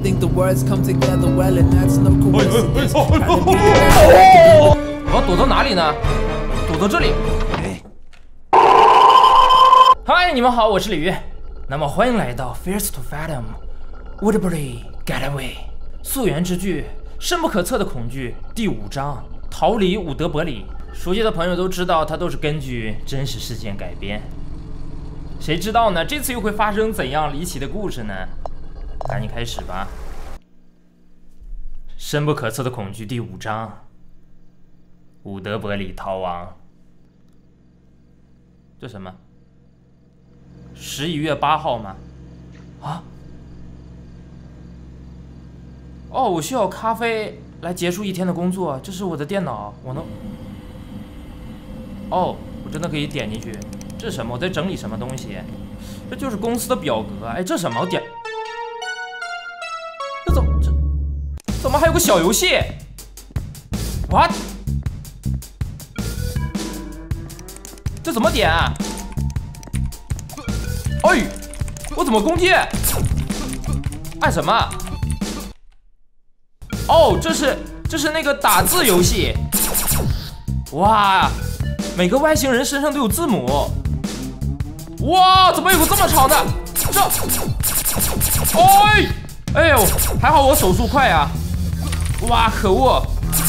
Think the words come together well, and that's no coincidence. 我要躲到哪里呢？躲到这里。嗨，你们好，我是李玉。那么欢迎来到 First to Fathom Woodbury Getaway 溯源之剧，深不可测的恐惧第5章，逃离伍德伯里。熟悉的朋友都知道，它都是根据真实事件改编。谁知道呢？这次又会发生怎样离奇的故事呢？赶紧开始吧。深不可测的恐惧第5章，伍德伯里逃亡。这什么？11月8号吗？啊？哦，我需要咖啡来结束一天的工作。这是我的电脑，我能……哦，我真的可以点进去。这是什么？我在整理什么东西？这就是公司的表格。哎，这什么？我点……这怎么还有个小游戏 ？What？ 这怎么点啊？哎，我怎么攻击？按什么？哦，这是那个打字游戏。哇，每个外星人身上都有字母。哇，怎么有个这么长的？哎呦，还好我手速快啊！哇，可恶！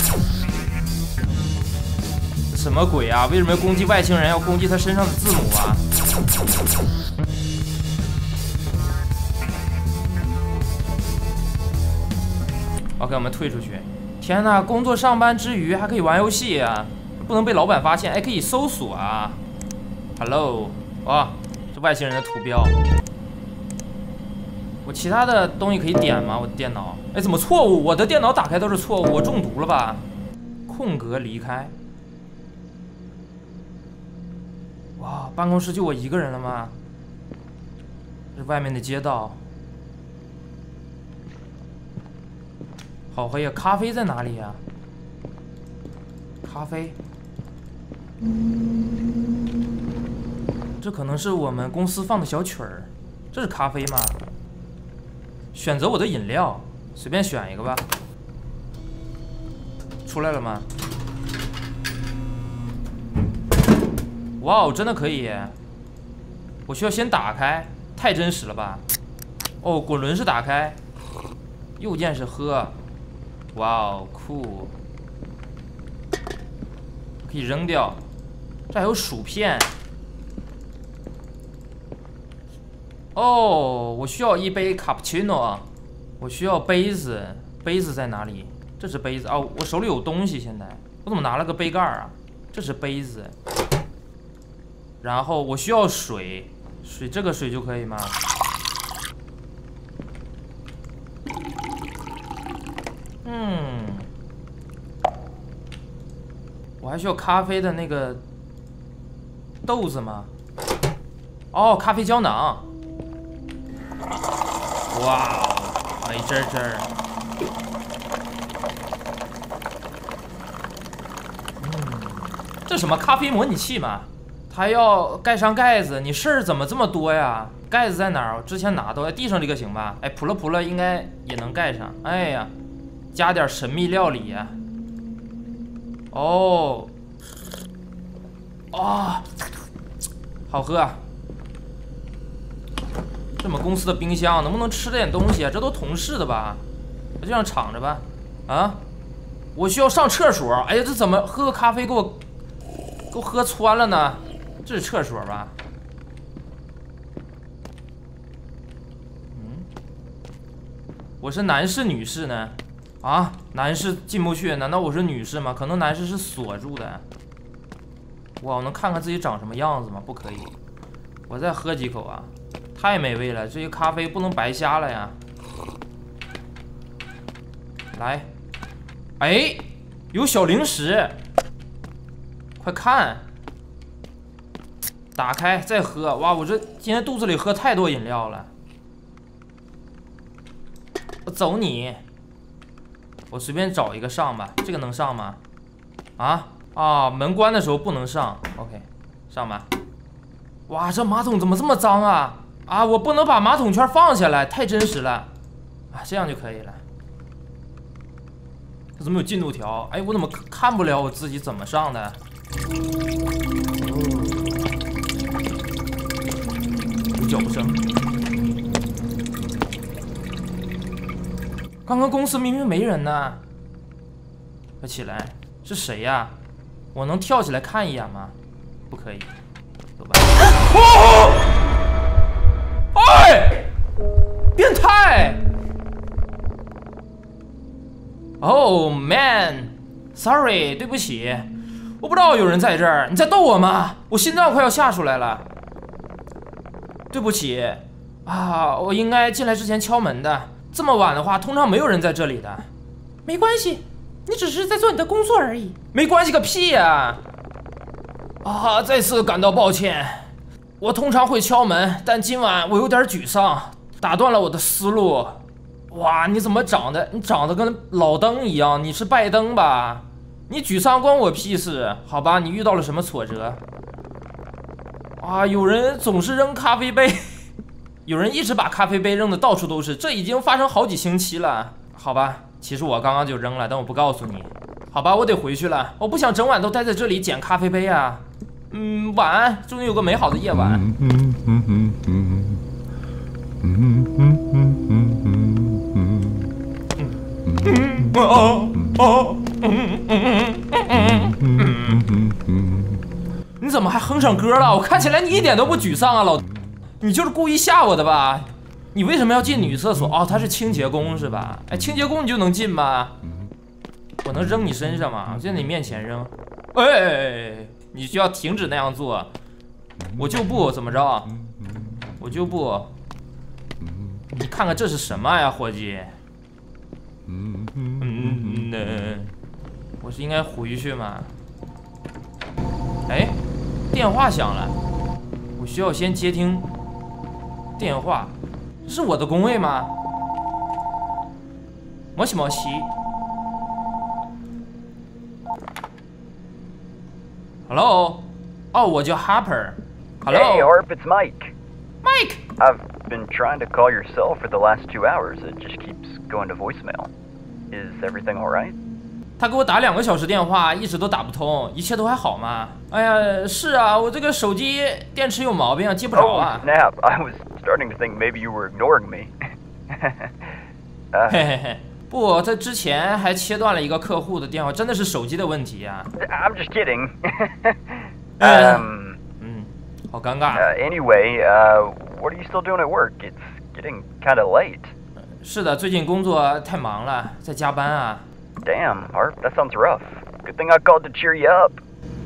什么鬼啊？为什么要攻击外星人？要攻击他身上的字母啊？OK， 我们退出去。天哪，工作上班之余还可以玩游戏啊！不能被老板发现。哎，可以搜索啊。Hello， 哇，这外星人的图标。我其他的东西可以点吗？我的电脑，哎，怎么错误？我的电脑打开都是错误，我中毒了吧？空格离开。哇，办公室就我一个人了吗？这外面的街道。好黑呀！咖啡在哪里呀？咖啡，这可能是我们公司放的小曲儿。这是咖啡吗？选择我的饮料，随便选一个吧。出来了吗？哇哦，真的可以！我需要先打开，太真实了吧？哦，滚轮是打开，右键是喝。哇哦，酷！可以扔掉。这还有薯片。哦，我需要一杯卡布奇诺。我需要杯子，杯子在哪里？这是杯子哦，我手里有东西。现在我怎么拿了个杯盖啊？这是杯子。然后我需要水，这个水就可以吗？我还需要咖啡的那个豆子吗？哦，咖啡胶囊。哇，美滋滋。这什么咖啡模拟器吗？它要盖上盖子，你事儿怎么这么多呀？盖子在哪儿？我之前拿到，地上这个行吧？哎，扑了应该也能盖上。哎呀，加点神秘料理呀。哦，啊，好喝啊！这么公司的冰箱能不能吃点东西啊？这都同事的吧？就这样敞着吧。啊，我需要上厕所。哎呀，这怎么喝个咖啡给我喝穿了呢？这是厕所吧？我是男士女士呢？啊，男士进不去，难道我是女士吗？可能男士是锁住的。哇，我能看看自己长什么样子吗？不可以。我再喝几口啊！太美味了，这些咖啡不能白瞎了呀。来，哎，有小零食，快看！打开再喝。哇，我这今天肚子里喝太多饮料了。我走你！我随便找一个上吧，这个能上吗？啊，门关的时候不能上。OK， 上吧。哇，这马桶怎么这么脏啊？啊，我不能把马桶圈放下来，太真实了。 啊，这样就可以了。这怎么有进度条？哎，我怎么看不了我自己怎么上的？有脚步声。刚刚公司明明没人呢。快起来！是谁呀？我能跳起来看一眼吗？不可以。走吧。哦！哎！变态！ Oh man, sorry， 对不起，我不知道有人在这儿。你在逗我吗？我心脏快要吓出来了。对不起，啊，我应该进来之前敲门的。这么晚的话，通常没有人在这里的。没关系，你只是在做你的工作而已。没关系个屁呀！啊，再次感到抱歉。我通常会敲门，但今晚我有点沮丧，打断了我的思路。 哇，你怎么长得？你长得跟老登一样，你是拜登吧？你沮丧关我屁事？好吧，你遇到了什么挫折？啊，有人总是扔咖啡杯，有人一直把咖啡杯扔的到处都是，这已经发生好几星期了。好吧，其实我刚刚就扔了，但我不告诉你。好吧，我得回去了，我不想整晚都待在这里捡咖啡杯啊。晚安，祝你有个美好的夜晚。你怎么还哼上歌了？我看起来你一点都不沮丧啊，老，你就是故意吓我的吧？你为什么要进女厕所？哦，他是清洁工是吧？哎，清洁工你就能进吗？我能扔你身上吗？我就在你面前扔。哎，你需要停止那样做。我就不怎么着，我就不。你看看这是什么呀，伙计？我是应该回去吗？哎，电话响了，我需要先接听电话。这是我的工位吗？もしもし。Hello， 哦，我叫 Harper。Hello。 Hey, Harp, it's Mike. Mike. I've been trying to call your cell for the last 2 hours. It just keeps going to voicemail. Is everything all right? 他给我打2个小时电话，一直都打不通，一切都还好吗？哎呀，是啊，我这个手机电池有毛病啊，接不着啊。 Oh, snap. I was starting to think maybe you were ignoring me. 嘿嘿嘿，不，在之前还切断了一个客户的电话，真的是手机的问题啊。 I'm just kidding. 好尴尬。 Anyway, what are you still doing at work? It's getting kind of late. 是的，最近工作太忙了，在加班啊。 Damn, Harp, that sounds rough. Good thing I called to cheer you up.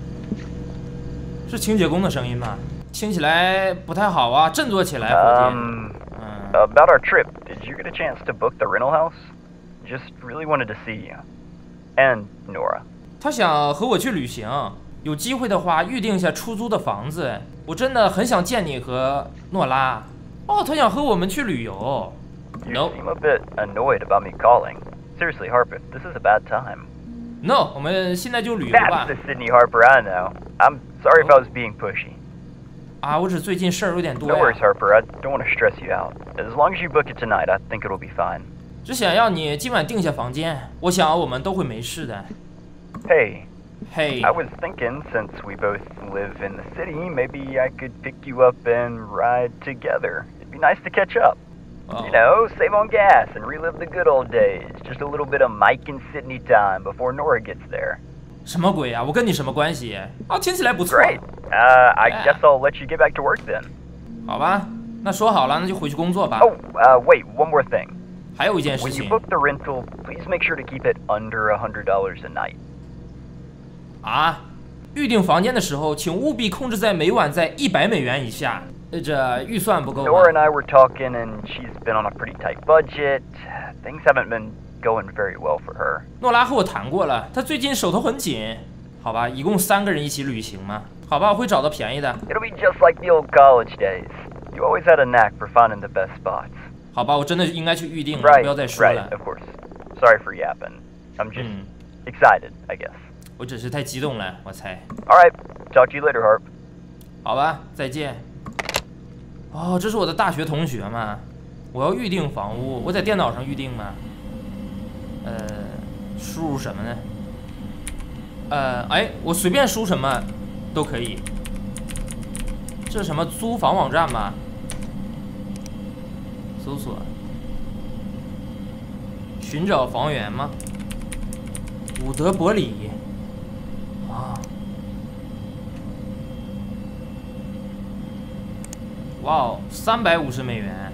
是清洁工的声音吗？听起来不太好啊，振作起来，伙计。 About our trip, did you get a chance to book the rental house? Just really wanted to see you. And Nora. 他想和我去旅行，有机会的话预定一下出租的房子。我真的很想见你和诺拉。哦，他想和我们去旅游。 You seem a bit annoyed about me calling. Seriously, Harper, this is a bad time. No， 我们现在就旅游吧。 That's the Sydney Harper I know. I'm sorry if I was being pushy. 啊，我只最近事儿有点多呀。 No worries, Harper. I don't want to stress you out. As long as you book it tonight, I think it'll be fine. 只想要你今晚订下房间，我想我们都会没事的。 Hey. Hey. I was thinking, since we both live in the city, maybe I could pick you up and ride together. It'd be nice to catch up. You know, save on gas and relive the good old days. Just a little bit of Mike and Sydney time before Nora gets there. 什么鬼啊？我跟你什么关系？啊，听起来不错。 Great. I guess I'll let you get back to work then. 好吧，那说好了，那就回去工作吧。 Oh, wait, one more thing. 还有一件事 When you 情。 book the rental, please make sure to keep it under $100 a night. 啊，预订房间的时候，请务必控制在每晚在$100以下。这预算不够吗？ Nora and I were talking, and she's been on a pretty tight budget. Things haven't been going very well for her. 诺拉和我谈过了，她最近手头很紧。好吧，一共3个人一起旅行嘛。好吧，我会找到便宜的。 It'll be just like the old college days. You always had a knack for finding the best spots. 好吧，我真的应该去预定了， Right, 不要再说 right, 了。 of course. Sorry for yapping. I'm just excited, I guess. 我只是太激动了，我猜。 All right, talk to you later, Harp. 好吧，再见。哦，这是我的大学同学嘛， 我要预定房屋，我在电脑上预定吗？输入什么呢？哎，我随便输什么都可以。这是什么租房网站吗？搜索，寻找房源吗？伍德伯里啊，哇哦，350美元，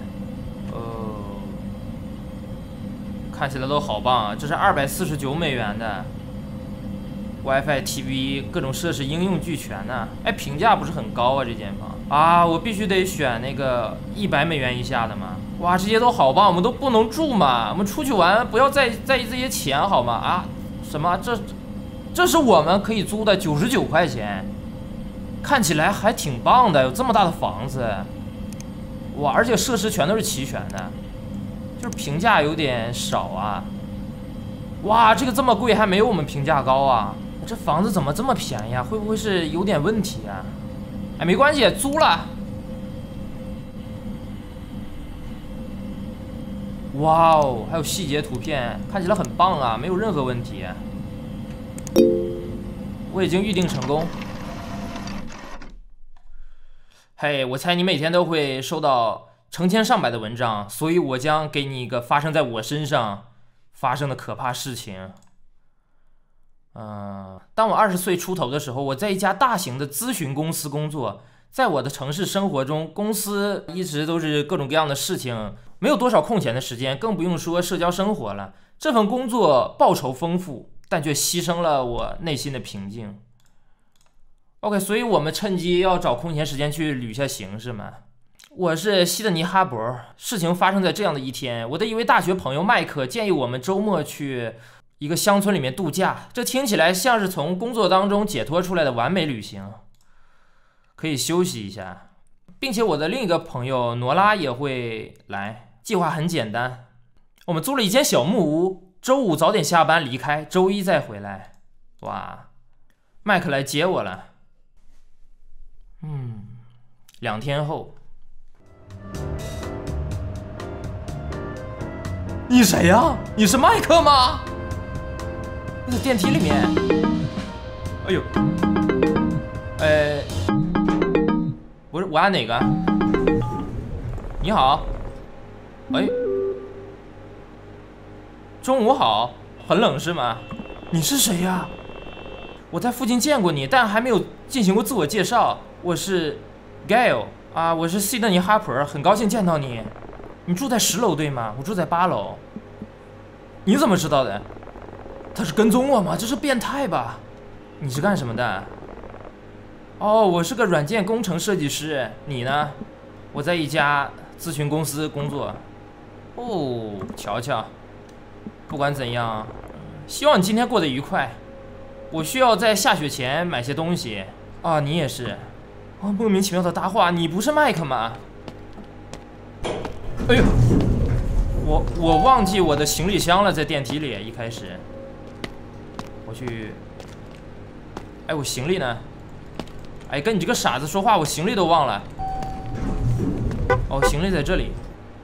看起来都好棒啊！这是249美元的 WiFi、TV， 各种设施应用俱全呢。哎，评价不是很高啊，这间房啊，我必须得选那个100美元以下的嘛。哇，这些都好棒，我们都不能住嘛，我们出去玩不要在意这些钱好吗？啊，什么这是我们可以租的99块钱，看起来还挺棒的，有这么大的房子，哇，而且设施全都是齐全的。就是评价有点少啊，哇，这个这么贵还没有我们评价高啊，这房子怎么这么便宜啊？会不会是有点问题啊？哎，没关系，租了。哇哦，还有细节图片，看起来很棒啊，没有任何问题。我已经预定成功。嘿，我猜你每天都会收到成千上百的文章，所以我将给你一个发生在我身上发生的可怕事情。当我20岁出头的时候，我在一家大型的咨询公司工作。在我的城市生活中，公司一直都是各种各样的事情，没有多少空闲的时间，更不用说社交生活了。这份工作报酬丰富，但却牺牲了我内心的平静。OK， 所以我们趁机要找空闲时间去旅下行，是吗？我是西德尼·哈勃。事情发生在这样的一天，我的一位大学朋友麦克建议我们周末去一个乡村里面度假，这听起来像是从工作当中解脱出来的完美旅行，可以休息一下，并且我的另一个朋友诺拉也会来。计划很简单，我们租了一间小木屋，周五早点下班离开，周一再回来。哇，麦克来接我了。2天后。你谁呀？你是麦克吗？那个电梯里面。哎呦，不是，我按哪个？你好。哎，中午好。很冷是吗？你是谁呀？我在附近见过你，但还没有进行过自我介绍。我是 Gail 啊，我是西德尼·哈珀，很高兴见到你。你住在10楼对吗？我住在8楼。你怎么知道的？他是跟踪我吗？这是变态吧？你是干什么的？哦，我是个软件工程设计师。你呢？我在一家咨询公司工作。哦，瞧瞧。不管怎样，希望你今天过得愉快。我需要在下雪前买些东西。啊，你也是。莫名其妙的搭话，你不是麦克吗？哎呦，我忘记我的行李箱了，在电梯里。一开始，我去，哎，我行李呢？哎，跟你这个傻子说话，我行李都忘了。哦，行李在这里。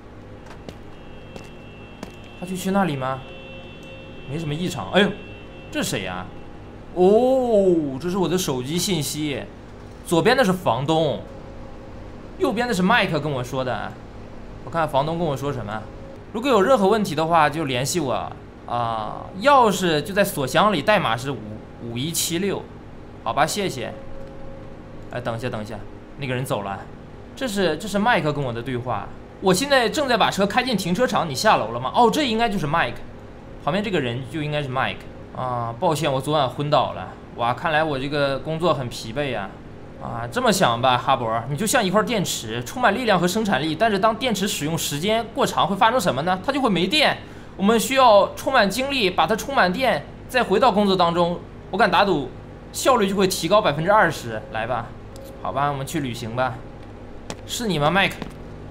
他去那里吗？没什么异常。哎呦，这是谁呀？哦，这是我的手机信息。左边的是房东，右边的是麦克跟我说的。我看房东跟我说什么，如果有任何问题的话就联系我啊。钥匙就在锁箱里，代码是5176。好吧，谢谢。哎，等一下，那个人走了。这是麦克跟我的对话。我现在正在把车开进停车场，你下楼了吗？哦，这应该就是麦克，旁边这个人就应该是麦克啊。抱歉，我昨晚昏倒了。哇，看来我这个工作很疲惫呀。啊，这么想吧，哈勃，你就像一块电池，充满力量和生产力，但是当电池使用时间过长，会发生什么呢？它就会没电。我们需要充满精力，把它充满电，再回到工作当中。我敢打赌，效率就会提高20%。来吧，好吧，我们去旅行吧。是你吗，麦克？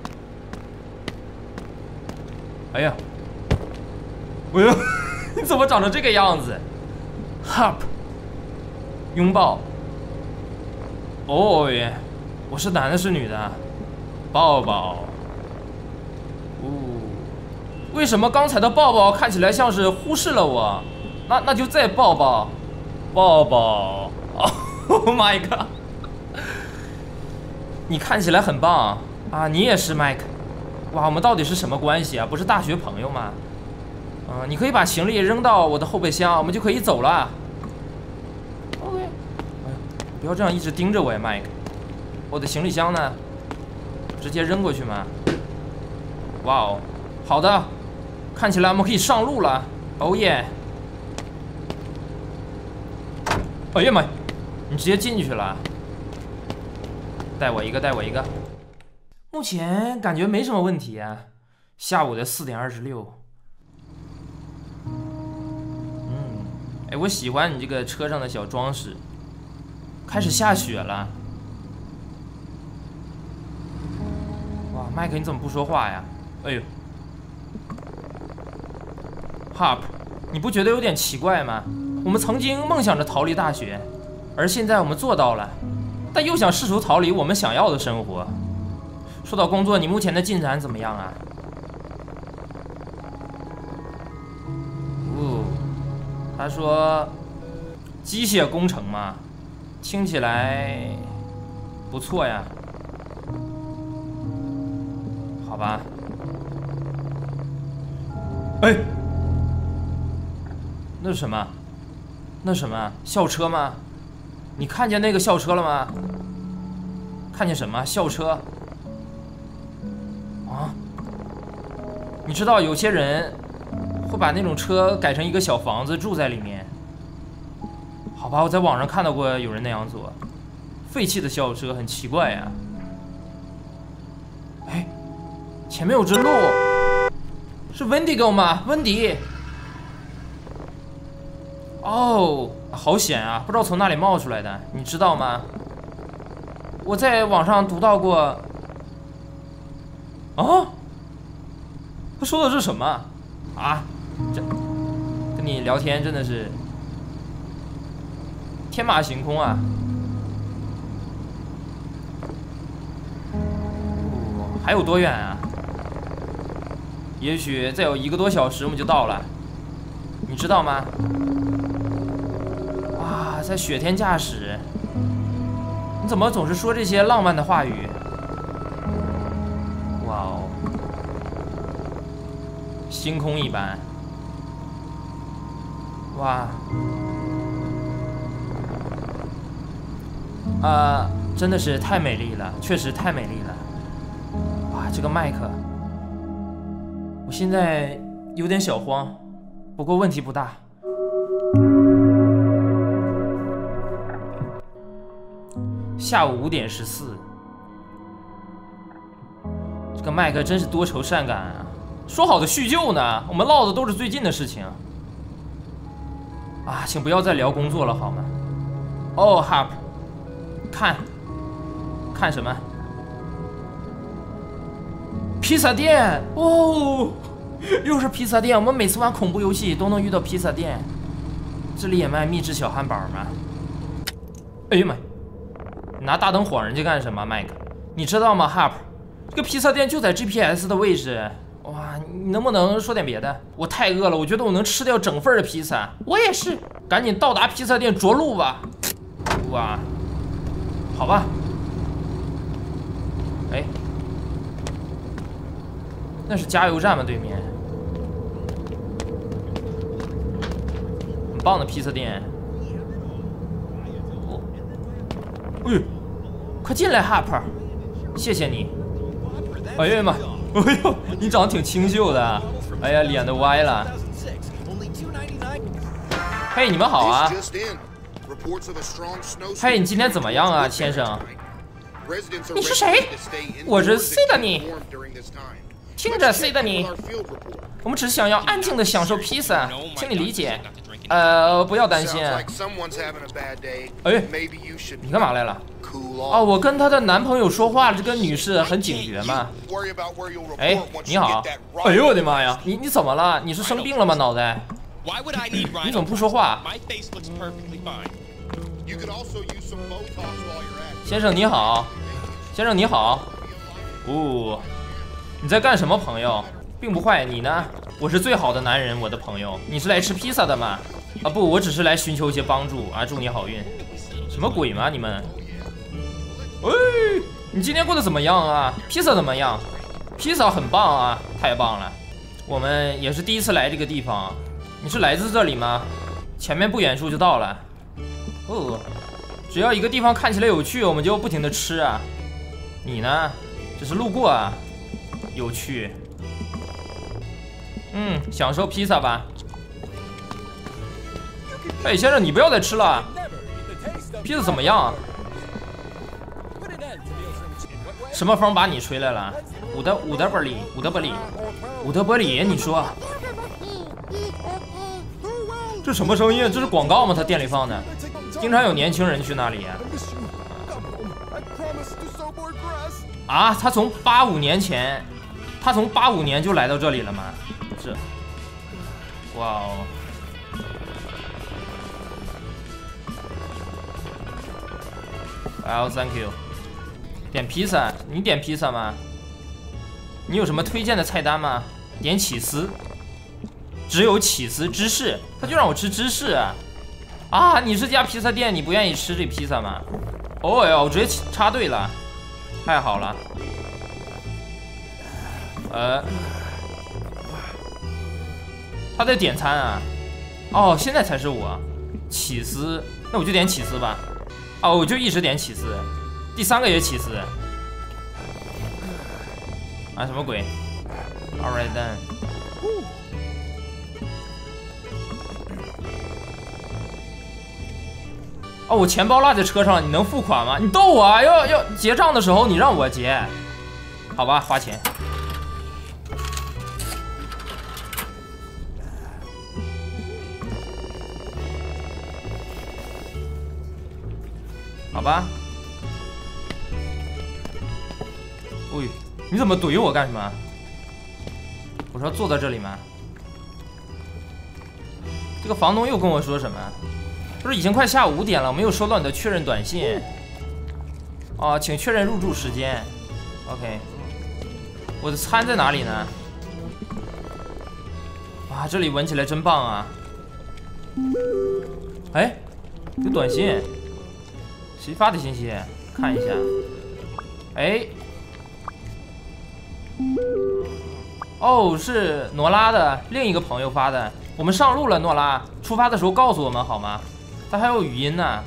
哎呀，哎呀，你怎么长成这个样子 ？Hop， 拥抱。哦耶，我是男的是女的？抱抱。哦， 为什么刚才的抱抱看起来像是忽视了我？那就再抱抱，抱抱。Oh my god！ 你看起来很棒啊，你也是 Mike。哇，我们到底是什么关系啊？不是大学朋友吗？你可以把行李扔到我的后备箱，我们就可以走了。OK。哎呀，不要这样一直盯着我呀 ，Mike。我的行李箱呢？直接扔过去吗？哇哦，好的，看起来我们可以上路了。哦耶！哎呀妈，你直接进去了。带我一个，带我一个。目前感觉没什么问题啊。下午的4点26。哎，我喜欢你这个车上的小装饰。开始下雪了。哇，麦克你怎么不说话呀？哎呦 ，Harp， 你不觉得有点奇怪吗？我们曾经梦想着逃离大学，而现在我们做到了，但又想试图逃离我们想要的生活。说到工作，你目前的进展怎么样啊？他说机械工程嘛，听起来不错呀。好吧。哎，那是什么？那是什么？校车吗？你看见那个校车了吗？看见什么？校车？啊？你知道有些人会把那种车改成一个小房子住在里面。好吧，我在网上看到过有人那样做。废弃的校车很奇怪呀。哎，前面有只鹿，是温迪狗吗？温迪。哦，好险啊！不知道从哪里冒出来的，你知道吗？我在网上读到过。啊？他说的是什么啊？这跟你聊天真的是天马行空啊！还有多远啊？也许再有1个多小时我们就到了，你知道吗？哇，在雪天驾驶，你怎么总是说这些浪漫的话语？哇哦，星空一般。哇，真的是太美丽了，确实太美丽了。哇，这个麦克，我现在有点小慌，不过问题不大。下午5点14，这个麦克真是多愁善感啊！说好的叙旧呢？我们唠的都是最近的事情。啊，请不要再聊工作了好吗？哦 ，Harp， 看什么？披萨店哦，又是披萨店。我们每次玩恐怖游戏都能遇到披萨店。这里也卖秘制小汉堡吗？哎呀妈！你拿大灯晃人家干什么，麦克？你知道吗 ，Harp？ 这个披萨店就在 GPS 的位置。哇，你能不能说点别的？我太饿了，我觉得我能吃掉整份的披萨。我也是，赶紧到达披萨店着陆吧。哇，好吧。哎，那是加油站吗？对面，很棒的披萨店。哦，哎，快进来 ，Harper， 谢谢你。哎呀妈！哎呦，你长得挺清秀的，哎呀，脸都歪了。嘿，你们好啊。嘿，你今天怎么样啊，先生？你是谁？我是 Sydney。听着 Sydney， 我们只想要安静的享受披萨，请你理解。不要担心。哎，你干嘛来了？哦，我跟她的男朋友说话了，这个女士很警觉嘛。哎，你好。哎呦我的妈呀，你怎么了？你是生病了吗？脑袋？你怎么不说话？先生你好，先生你好。哦，你在干什么，朋友？并不坏，你呢？ 我是最好的男人，我的朋友。你是来吃披萨的吗？啊不，我只是来寻求一些帮助啊！祝你好运。什么鬼吗你们？喂，你今天过得怎么样啊？披萨怎么样？披萨很棒啊，太棒了。我们也是第一次来这个地方。你是来自这里吗？前面不远处就到了。哦，只要一个地方看起来有趣，我们就不停的吃啊。你呢？只是路过啊，有趣。享受披萨吧。哎，先生，你不要再吃了。披萨怎么样？什么风把你吹来了？伍德伯里，你说这什么声音？这是广告吗？他店里放的，经常有年轻人去那里。啊，他从85年前，他从85年就来到这里了吗？这，哇哦！好 ，Thank you。点披萨，你点披萨吗？你有什么推荐的菜单吗？点起司，只有起司芝士，他就让我吃芝士啊！啊，你是家披萨店，你不愿意吃这披萨吗？哦哟，我直接插队了，太好了。他在点餐啊？哦，现在才是我。起司，那我就点起司吧。哦，我就一直点起司，第3个也起司。啊，什么鬼 ？Alright then。哦，我钱包落在车上，你能付款吗？你逗我啊！要结账的时候你让我结，好吧，花钱。好吧。喂，你怎么怼我干什么？我说坐在这里吗？这个房东又跟我说什么？不是已经快下午5点了，我没有收到你的确认短信。哦，请确认入住时间。OK， 我的餐在哪里呢？哇，这里闻起来真棒啊！哎，有短信，谁发的信息？看一下。哎，哦，是诺拉的另一个朋友发的。我们上路了，诺拉，出发的时候告诉我们好吗？他还有语音呢。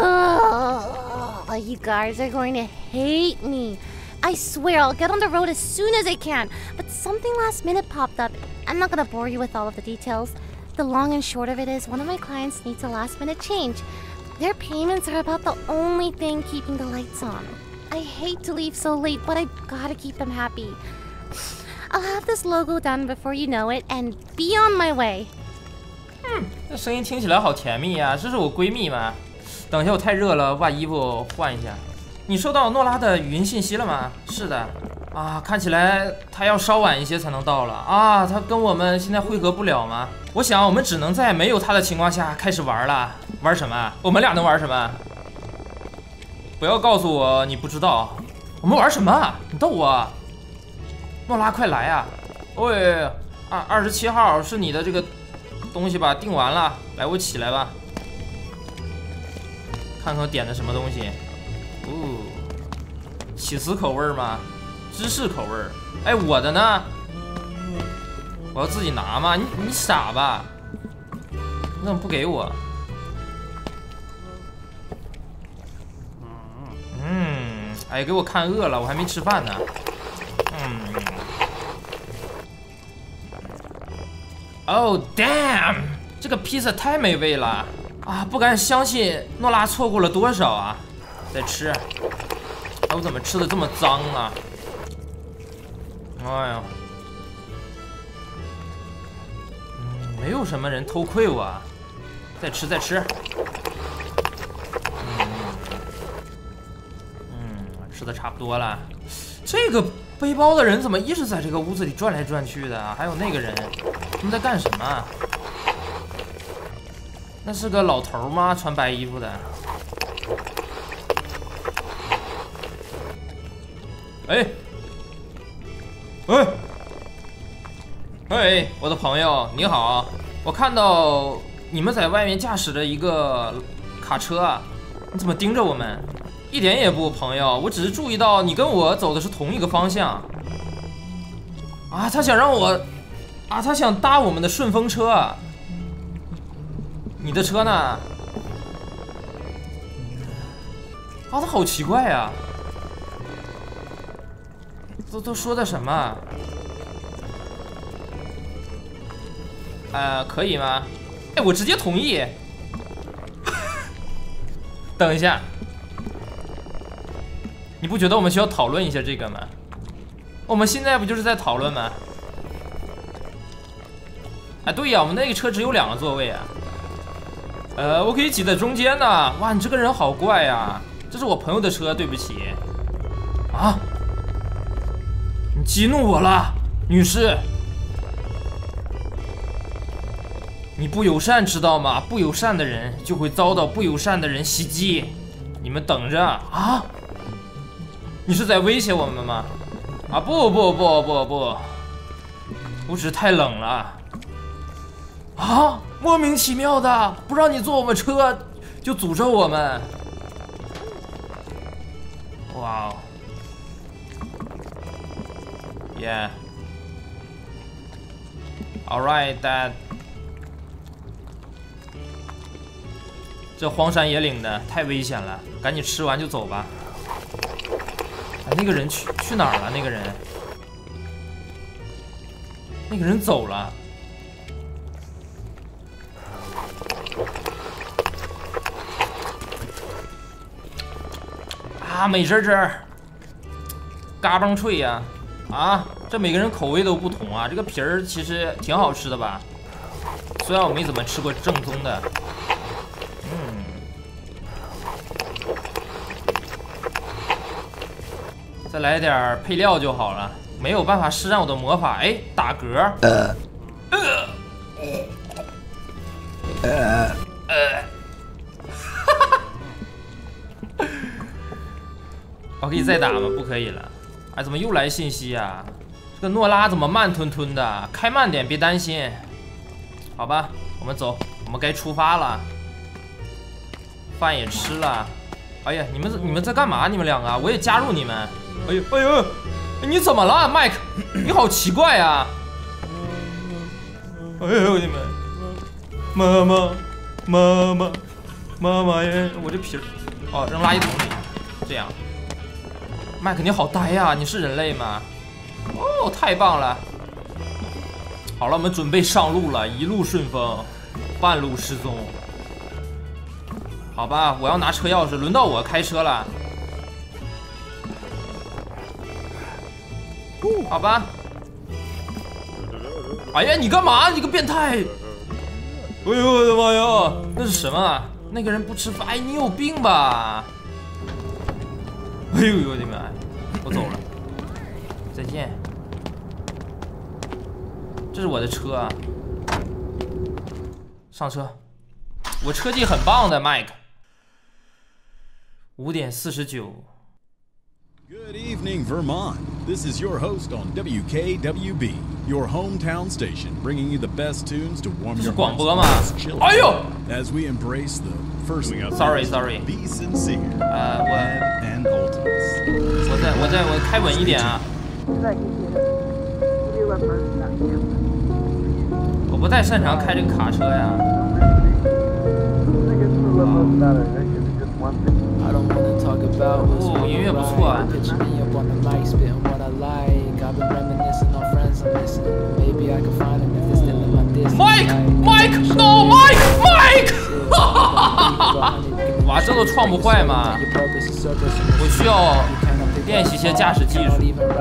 You guys are going to hate me. I swear I'll get on the road as soon as I can. But something last minute popped up. I'm not gonna bore you with all of the details. The long and short of it is one of my clients needs a last minute change. Their payments are about the only thing keeping the lights on. I hate to leave so late, but I gotta keep them happy. I'll have this logo done before you know it and be on my way. 这声音听起来好甜蜜呀！这是我闺蜜吗？等一下，我太热了，把衣服换一下。你收到诺拉的语音信息了吗？是的。啊，看起来她要稍晚一些才能到了啊！她跟我们现在汇合不了吗？我想我们只能在没有她的情况下开始玩了。玩什么？我们俩能玩什么？不要告诉我你不知道。我们玩什么？你逗我？诺拉，快来啊！喂，27号是你的这个东西吧？订完了，来，我起来吧。看看我点的什么东西。哦，起司口味吗？芝士口味。哎，我的呢？我要自己拿吗？你傻吧？你怎么不给我？哎，给我看饿了，我还没吃饭呢。Oh damn！ 这个披萨太美味了啊！不敢相信诺拉错过了多少啊！再吃，哎，我怎么吃的这么脏啊？哎呦，没有什么人偷窥我啊！再吃，再吃。吃的差不多了。这个背包的人怎么一直在这个屋子里转来转去的啊？还有那个人，他们在干什么？那是个老头吗？穿白衣服的。哎，哎， 嘿，我的朋友，你好！我看到你们在外面驾驶着一个卡车啊，你怎么盯着我们？一点也不，朋友，我只是注意到你跟我走的是同一个方向。啊，他想让我，啊，他想搭我们的顺风车啊。你的车呢？啊，他好奇怪呀！都说的什么？可以吗？哎，我直接同意。等一下，你不觉得我们需要讨论一下这个吗？我们现在不就是在讨论吗？哎，对呀，我们那个车只有2个座位啊。我可以挤在中间呢。哇，你这个人好怪呀！这是我朋友的车，对不起。啊，你激怒我了，女士。你不友善，知道吗？不友善的人就会遭到不友善的人袭击。你们等着啊！你是在威胁我们吗？啊，不，我只是太冷了。啊，莫名其妙的，不让你坐我们车，就诅咒我们。哇哦 ，Yeah。All right, Dad。这荒山野岭的太危险了，赶紧吃完就走吧。那个人去哪儿了？那个人走了。啊，美滋滋，嘎嘣脆呀！啊，这每个人口味都不同啊。这个皮儿其实挺好吃的吧？虽然我没怎么吃过正宗的。再来点配料就好了，没有办法施展我的魔法。哎，打嗝。我可以再打吗？不可以了。哎，怎么又来信息啊？这个诺拉怎么慢吞吞的？开慢点，别担心。好吧，我们走，我们该出发了。饭也吃了。哎呀，你们在干嘛？你们2个，我也加入你们。哎呦，你怎么了，麦克？你好奇怪啊！哎呦我的妈妈呀！我这皮儿，哦，扔垃圾桶里，这样。麦克你好呆呀！你是人类吗？哦，太棒了！好了，我们准备上路了，一路顺风，半路失踪。好吧，我要拿车钥匙，轮到我开车了。好吧。哎呀，你干嘛？你个变态！哎呦我的妈呀，那是什么啊？那个人不吃饭，哎，你有病吧？哎呦我的妈！我走了，再见。这是我的车啊，上车。我车技很棒的，麦克。5点49。 Good evening, Vermont. This is your host on WKWB, your hometown station, bringing you the best tunes to warm your hearts as we embrace the first. Sorry. Be sincere. And ultimates. 我开稳一点啊。我不太擅长开这个卡车呀。哦，音乐不错啊。Mike, no, Mike！ 哇，这都撞不坏吗？我需要练习些驾驶技术。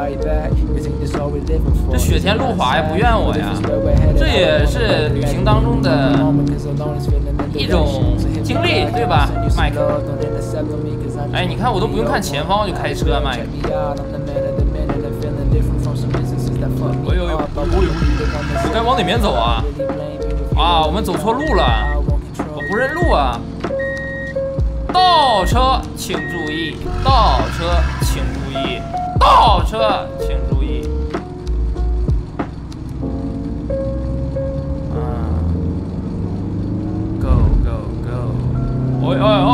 这雪天路滑呀，不怨我呀。这也是旅行当中的一种经历，对吧，麦克？哎，你看我都不用看前方就开车，麦克。哎呦，我该往哪边走啊？啊，我们走错路了，我不认路啊！倒车请注意，倒车请注意，倒车请注意。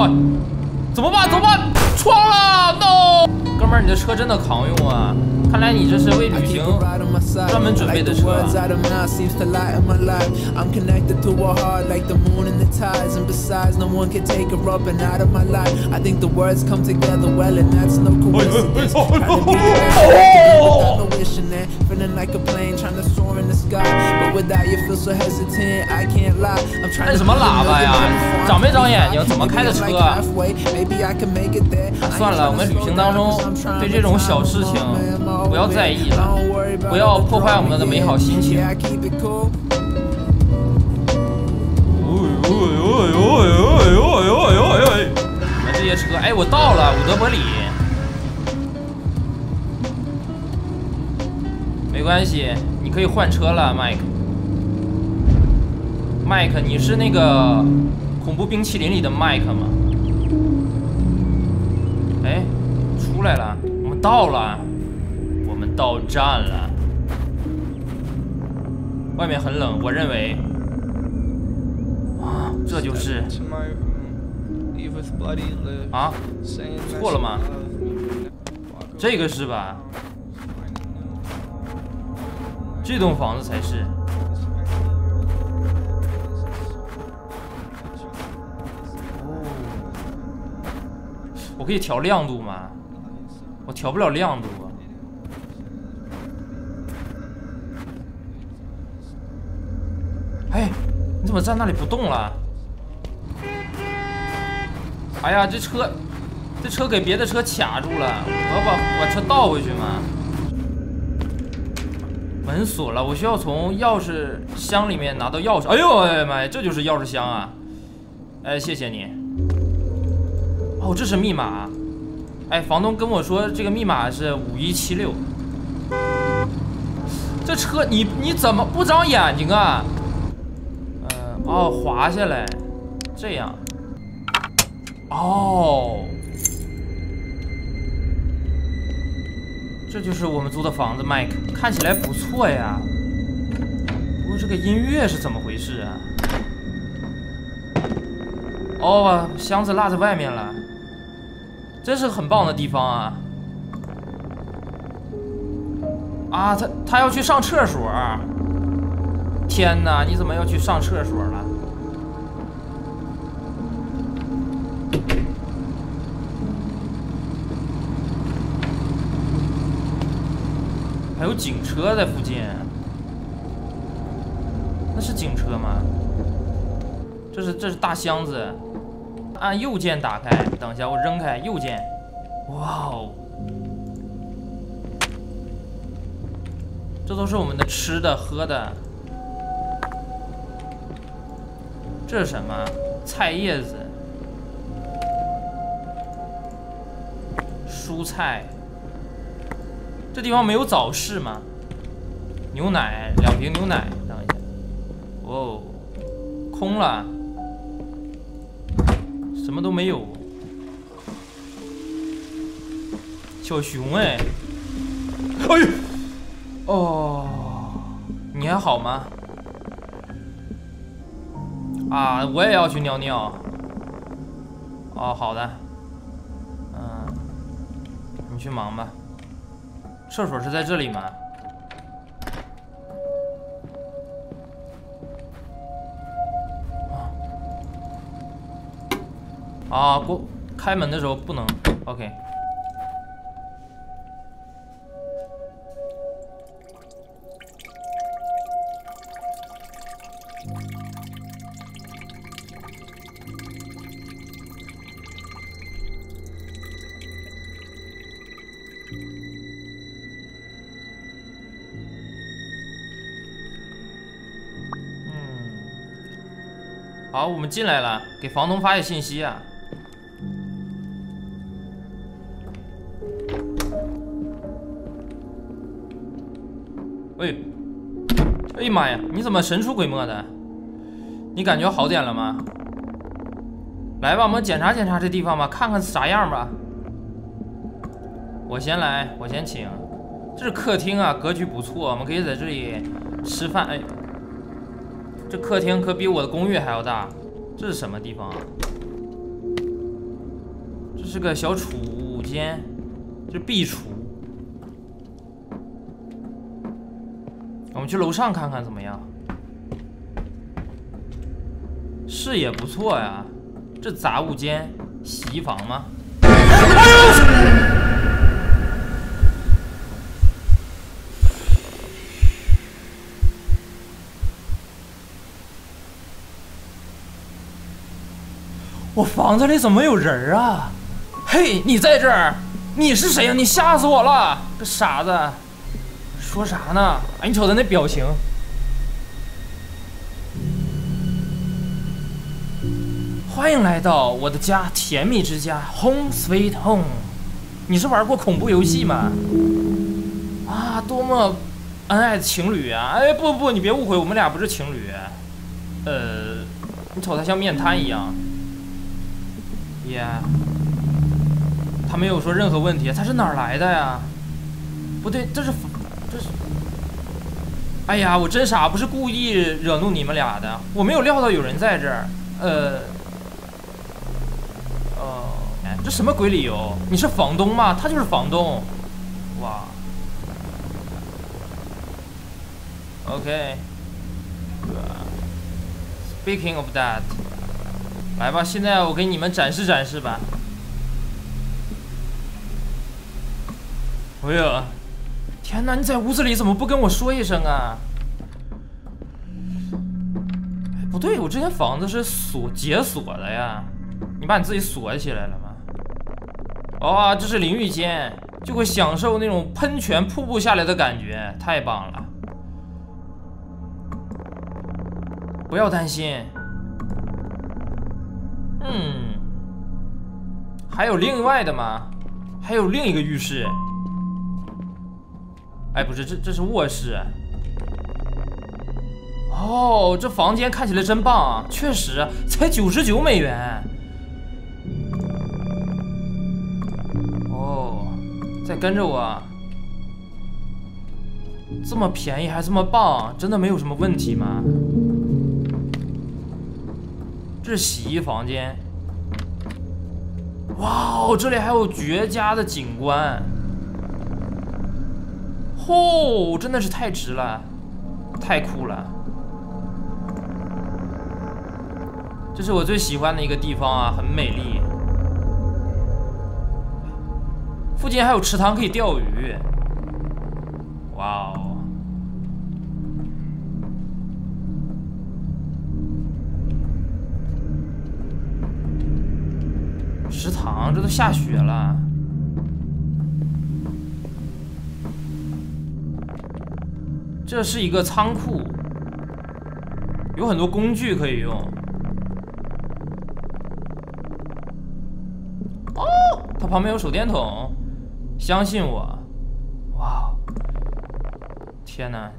怎么办？怎么办？撞了 ！No！ 哥们儿，你的车真的扛用啊！看来你这是为旅行专门准备的车啊。 I'm connected to a heart like the moon and the tides, and besides, no one can take her up and out of my life. I think the words come together well, and that's no coincidence. Trying to be without no wishing it, feeling like a plane trying to soar in the sky, but without you feel so hesitant. I can't lie. I'm trying to 什么喇叭呀？长没长眼睛？怎么开的车？算了，我们旅行当中对这种小事情不要在意了，不要破坏我们的美好心情。那这些车，哎，我到了伍德伯里，没关系，你可以换车了，麦克。麦克，你是那个恐怖冰淇淋里的麦克吗？哎，出来了，我们到了，我们到站了。外面很冷，我认为。啊，这就是啊，错了吗？这个是吧？这栋房子才是。我可以调亮度吗？我调不了亮度啊。哎，你怎么站那里不动了？哎呀，这车给别的车卡住了，我要把车倒回去吗？门锁了，我需要从钥匙箱里面拿到钥匙。哎呦，哎呀妈呀，这就是钥匙箱啊！哎，谢谢你。哦，这是密码。哎，房东跟我说这个密码是5176。这车你怎么不长眼睛啊？哦，滑下来，这样。哦，这就是我们租的房子，麦克，看起来不错呀。不过这个音乐是怎么回事啊？哦，箱子落在外面了。真是很棒的地方啊！啊，他要去上厕所。天哪，你怎么要去上厕所了？还有警车在附近，那是警车吗？这是大箱子。按右键打开，等一下，我扔开右键。哇哦，这都是我们的吃的喝的。这是什么？菜叶子、蔬菜。这地方没有早市吗？牛奶，2瓶牛奶，等一下。哦，空了。什么都没有，小熊哎，哎呦，哦，你还好吗？啊，我也要去尿尿。哦，好的，你去忙吧。厕所是在这里吗？啊，开门的时候不能 ，OK。好，我们进来了，给房东发些信息啊。喂，哎呀妈呀，你怎么神出鬼没的？你感觉好点了吗？来吧，我们检查检查这地方吧，看看啥样吧。我先来，我先请。这是客厅啊，格局不错，我们可以在这里吃饭。哎，这客厅可比我的公寓还要大。这是什么地方啊？ 是个小储物间，这是壁橱。我们去楼上看看怎么样？视野不错呀，这杂物间、洗衣房吗？我房子里怎么有人啊？嘿，你在这儿？你是谁呀？你吓死我了！这傻子，说啥呢？哎，你瞅他那表情。欢迎来到我的家，甜蜜之家 ，Home Sweet Home。你是玩过恐怖游戏吗？啊，多么恩爱的情侣啊！哎，不，你别误会，我们俩不是情侣。你瞅他像面瘫一样。他没有说任何问题，他是哪儿来的呀？不对，这是，哎呀，我真傻，不是故意惹怒你们俩的，我没有料到有人在这儿。这什么鬼理由？你是房东吗？他就是房东。哇。OK。Speaking of that。来吧，现在我给你们展示展示吧。哎呀，天哪！你在屋子里怎么不跟我说一声啊？不对，我之前房子是解锁的呀，你把你自己锁起来了吗？哦，这是淋浴间，就会享受那种喷泉瀑布下来的感觉，太棒了。不要担心。还有另外的吗？还有另一个浴室。哎，不是，这是卧室。哦，这房间看起来真棒啊！确实，才99美元。哦，再跟着我。这么便宜还这么棒，真的没有什么问题吗？这是洗衣房间。哇哦，这里还有绝佳的景观。哦，真的是太值了，太酷了。这是我最喜欢的一个地方啊，很美丽。附近还有池塘可以钓鱼。哇哦！池塘，这都下雪了。这是一个仓库，有很多工具可以用。哦，它旁边有手电筒，相信我。哇，天哪！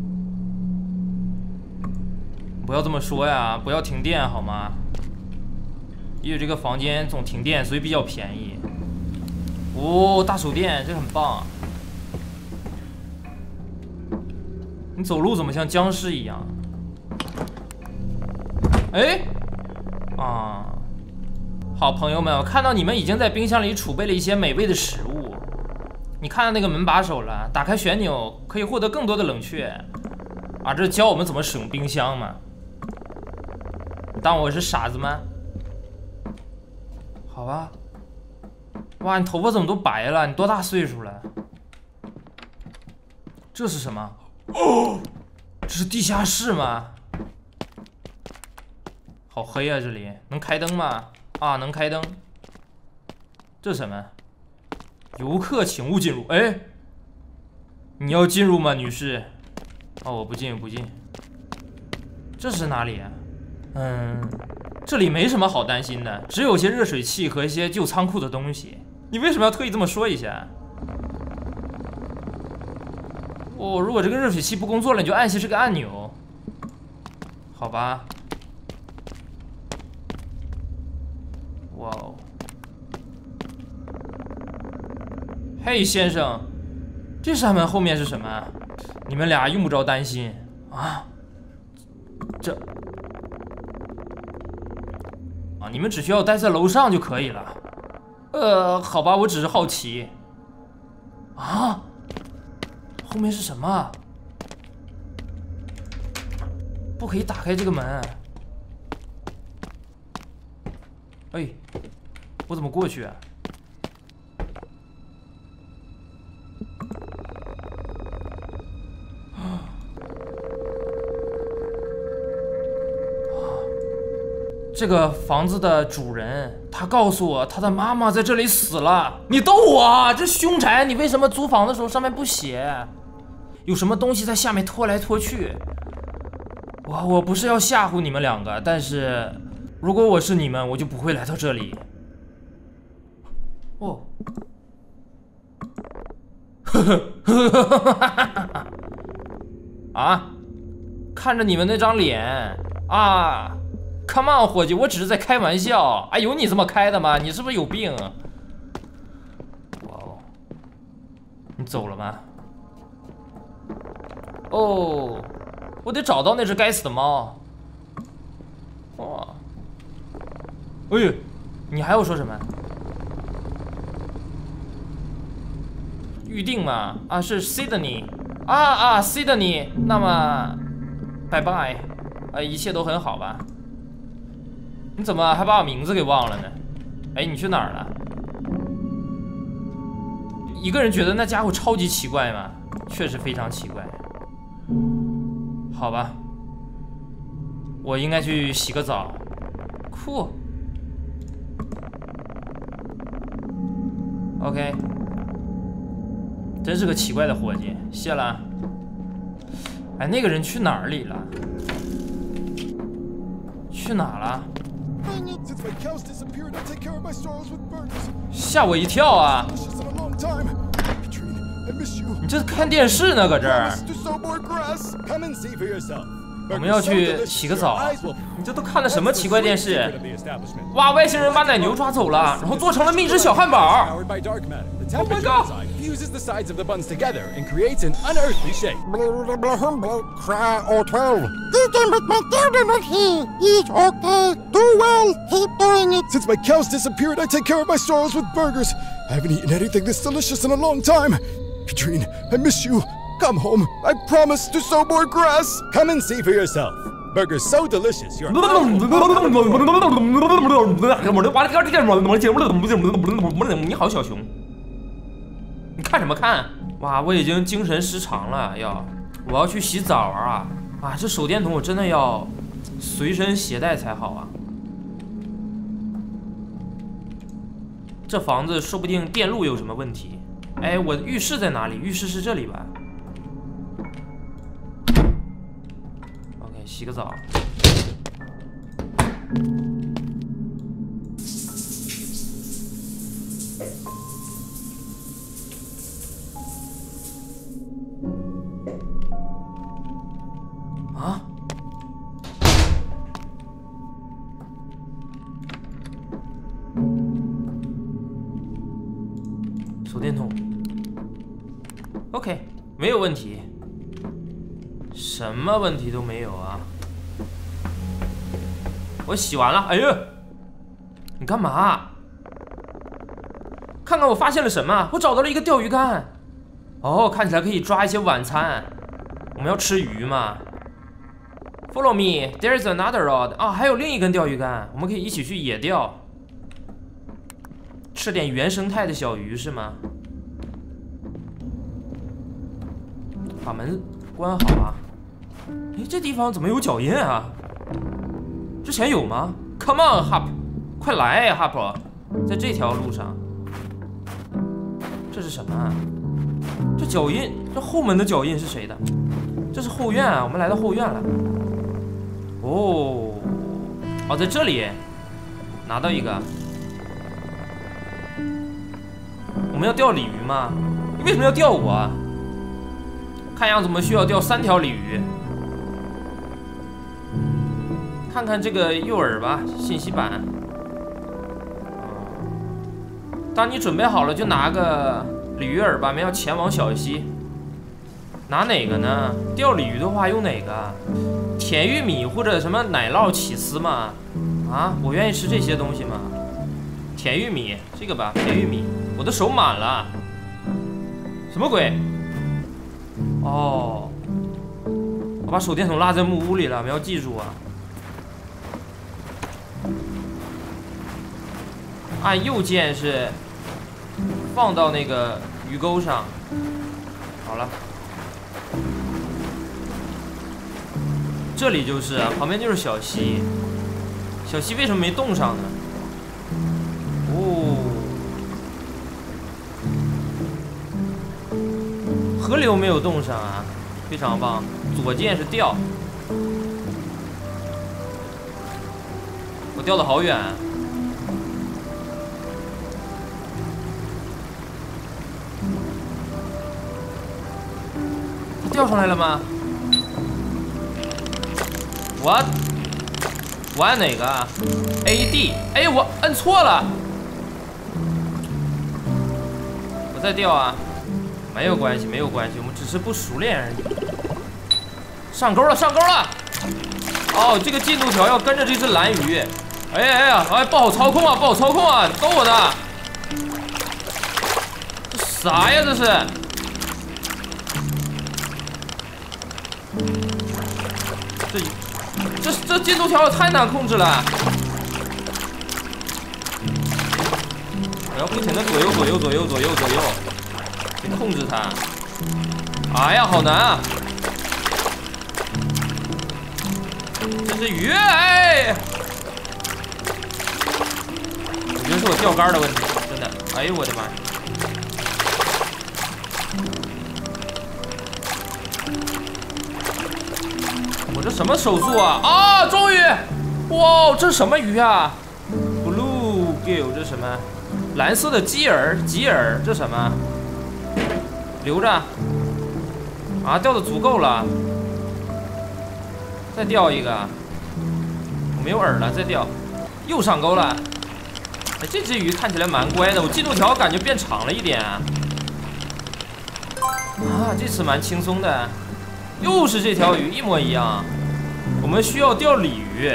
不要这么说呀，不要停电好吗？因为这个房间总停电，所以比较便宜。哦，大手电，这很棒。你走路怎么像僵尸一样？哎，啊，好朋友们，我看到你们已经在冰箱里储备了一些美味的食物。你看到那个门把手了，打开旋钮可以获得更多的冷却。啊，这教我们怎么使用冰箱嘛？你当我是傻子吗？好吧。哇，你头发怎么都白了？你多大岁数了？这是什么？哦，这是地下室吗？好黑啊，这里能开灯吗？啊，能开灯。这什么？游客请勿进入。哎，你要进入吗，女士？哦，我不进，不进。这是哪里啊？这里没什么好担心的，只有些热水器和一些旧仓库的东西。你为什么要特意这么说一下？哦，如果这个热水器不工作了，你就按下这个按钮，好吧？哇哦！嘿，先生，这扇门后面是什么？你们俩用不着担心啊。你们只需要待在楼上就可以了。 好吧，我只是好奇。啊，后面是什么？不可以打开这个门。哎，我怎么过去啊？这个房子的主人，他告诉我他的妈妈在这里死了。你逗我啊？这凶宅，你为什么租房的时候上面不写？有什么东西在下面拖来拖去？我不是要吓唬你们两个，但是如果我是你们，我就不会来到这里。哦，啊，看着你们那张脸啊。Come on， 伙计，我只是在开玩笑。哎，有你这么开的吗？你是不是有病？哇哦，你走了吗？哦，我得找到那只该死的猫。哇，哎呦，你还要说什么？预定嘛？啊，是 Sydney。Sydney。那么，拜拜。一切都很好吧？你怎么还把我名字给忘了呢？哎，你去哪儿了？一个人觉得那家伙超级奇怪吗？确实非常奇怪。好吧，我应该去洗个澡。酷。OK， 真是个奇怪的伙计，谢了。哎，那个人去哪儿里了？去哪了？吓我一跳啊！你这看电视呢，搁这儿。我们要去洗个澡。你这都看的什么奇怪电视？哇，外星人把奶牛抓走了，然后做成了秘制小汉堡。Oh my god! Fuses the sides of the buns together and creates an unearthly shape. Try or 12. You can put my cow here. Eat okay. Do well. Keep doing it. Since my cows disappeared, I take care of my sorrows with burgers. I haven't eaten anything this delicious in a long time. Katrine, I miss you. Come home. I promise to sow more grass. Come and see for yourself. Burgers so delicious. You're 你好，小熊。你看什么看？哇，我已经精神失常了，我要去洗澡啊！这手电筒我真的要随身携带才好啊！这房子说不定电路有什么问题。哎，我的浴室在哪里？浴室是这里吧 ？OK， 洗个澡。手电筒 ，OK， 没有问题，什么问题都没有啊！我洗完了，哎呦，你干嘛？看看我发现了什么？我找到了一个钓鱼竿，哦，看起来可以抓一些晚餐。我们要吃鱼嘛 ？Follow me, there's another rod。还有另一根钓鱼竿，我们可以一起去野钓。吃点原生态的小鱼是吗？把门关好啊！哎，这地方怎么有脚印啊？之前有吗 ？Come on, Hop， 快来 Hop， 在这条路上。这是什么啊？这脚印，这后门的脚印是谁的？这是后院啊！我们来到后院了。哦，在这里拿到一个。我们要钓鲤鱼吗？你为什么要钓我啊？看样子我们需要钓3条鲤鱼。看看这个诱饵吧，信息板。当你准备好了，就拿个鲤鱼饵吧。我们要前往小溪。拿哪个呢？钓鲤鱼的话用哪个？甜玉米或者什么奶酪起司嘛？我愿意吃这些东西嘛。 甜玉米，这个吧，甜玉米。我的手满了，什么鬼？哦，我把手电筒落在木屋里了，我们要记住啊。按右键是放到那个鱼钩上。好了，这里就是啊，旁边就是小溪。小溪为什么没冻上呢？哦，河流没有冻上啊，非常棒。左键是钓，我钓的好远。它钓上来了吗？我按哪个啊 ？AD， 哎，我摁错了。我在钓啊，没有关系，没有关系，我们只是不熟练而已。上钩了，上钩了！哦，这个进度条要跟着这只蓝鱼。哎呀，哎，不好操控啊，不好操控啊，逗我的！这啥呀？这是？这进度条也太难控制了！我要不停的左右，去控制它。哎呀，好难啊！这是鱼，哎！我觉得是我钓竿的问题，真的。哎呦我的妈呀！我这什么手速啊？啊，终于！哇，这是什么鱼啊 ？Bluegill， 这是什么？蓝色的吉尔，这什么？留着。啊，钓的足够了。再钓一个。我没有饵了，再钓。又上钩了。哎，这只鱼看起来蛮乖的，我进度条感觉变长了一点。啊，这次蛮轻松的。又是这条鱼，一模一样。我们需要钓鲤鱼，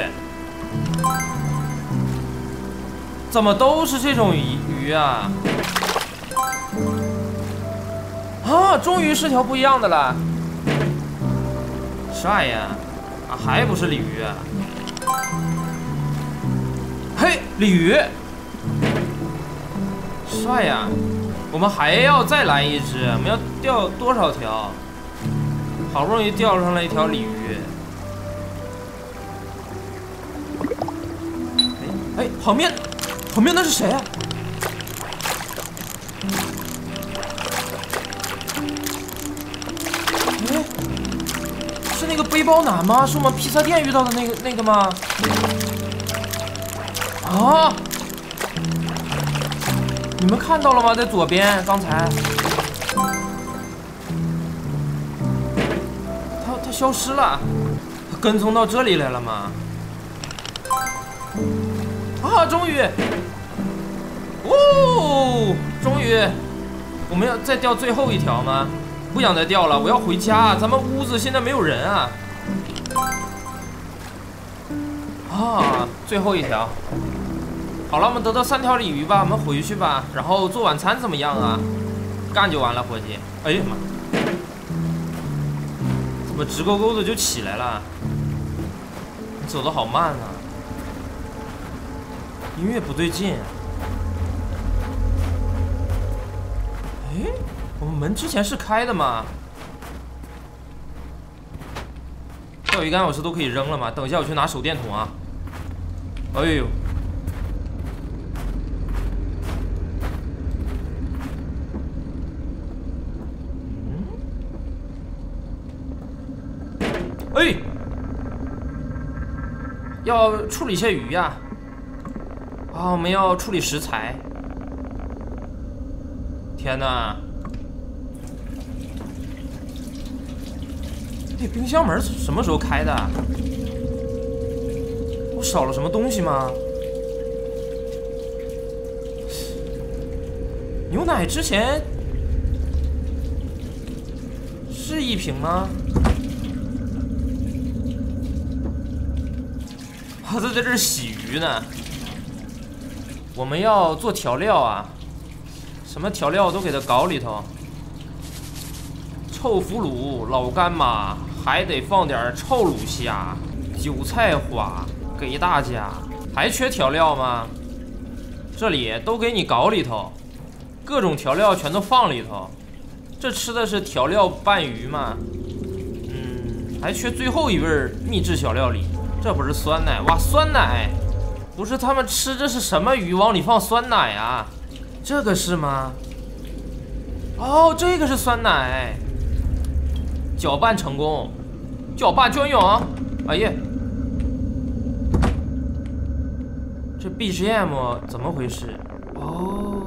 怎么都是这种鱼啊？啊，终于是条不一样的了。帅呀！啊，还不是鲤鱼啊？嘿，鲤鱼，帅呀！我们还要再来一只，我们要钓多少条？好不容易钓上了一条鲤鱼。哎，旁边那是谁啊？哎，是那个背包男吗？是我们披萨店遇到的那个吗？啊！你们看到了吗？在左边，刚才。他消失了，他跟踪到这里来了吗？啊，终于！哦，终于！我们要再钓最后一条吗？不想再钓了，我要回家。咱们屋子现在没有人啊！啊，最后一条。好了，我们得到3条鲤鱼吧，我们回去吧。然后做晚餐怎么样啊？干就完了，伙计。哎呀妈！怎么直勾勾的就起来了？你走得好慢啊！音乐不对劲。哎，我们门之前是开的吗？钓鱼竿我是都可以扔了吗？等一下我去拿手电筒啊！哎呦！哎，要处理一些鱼呀！啊，我们要处理食材。天哪！这冰箱门什么时候开的？我少了什么东西吗？牛奶之前是1瓶吗？他在这洗鱼呢。 我们要做调料啊，什么调料都给它搞里头。臭腐乳、老干妈，还得放点臭卤虾、韭菜花，给大家。还缺调料吗？这里都给你搞里头，各种调料全都放里头。这吃的是调料拌鱼吗？还缺最后一味秘制小料理。这不是酸奶哇？酸奶不是他们吃这是什么鱼？往里放酸奶啊？这个是吗？哦，这个是酸奶。搅拌成功，搅拌专用。哎呀，这 BGM 怎么回事？哦，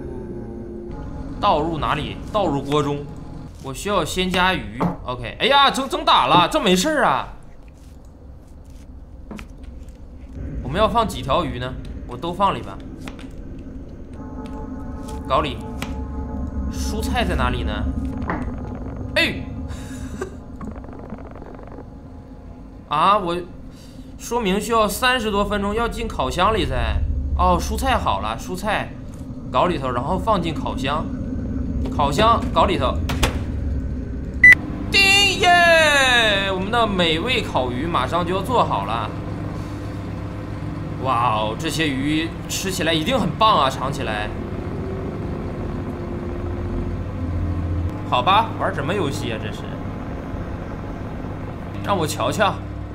倒入哪里？倒入锅中。我需要先加鱼。OK， 哎呀，整打了，这没事啊。我们要放几条鱼呢？我都放里吧。搞里。蔬菜在哪里呢？哎。啊，我说明需要30多分钟，要进烤箱里噻。哦，蔬菜好了，蔬菜搞里头，然后放进烤箱，烤箱搞里头。叮耶！我们的美味烤鱼马上就要做好了。哇哦，这些鱼吃起来一定很棒啊，尝起来。好吧，玩什么游戏啊？这是？让我瞧瞧。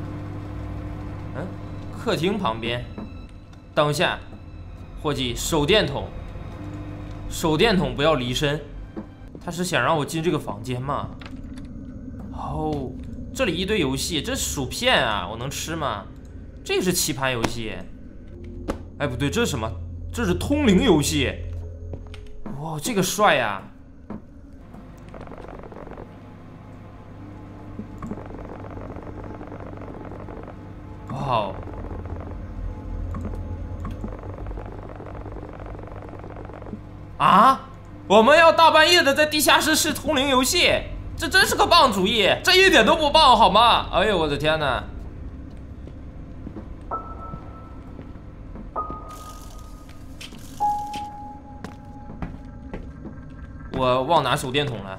客厅旁边，等下，伙计，手电筒，手电筒不要离身。他是想让我进这个房间吗？哦，这里一堆游戏，这是薯片啊，我能吃吗？这是棋盘游戏。哎，不对，这是什么？这是通灵游戏。哇，这个帅呀！哇。啊！我们要大半夜的在地下室试通灵游戏，这真是个棒主意，这一点都不棒，好吗？哎呦，我的天哪！我忘拿手电筒了，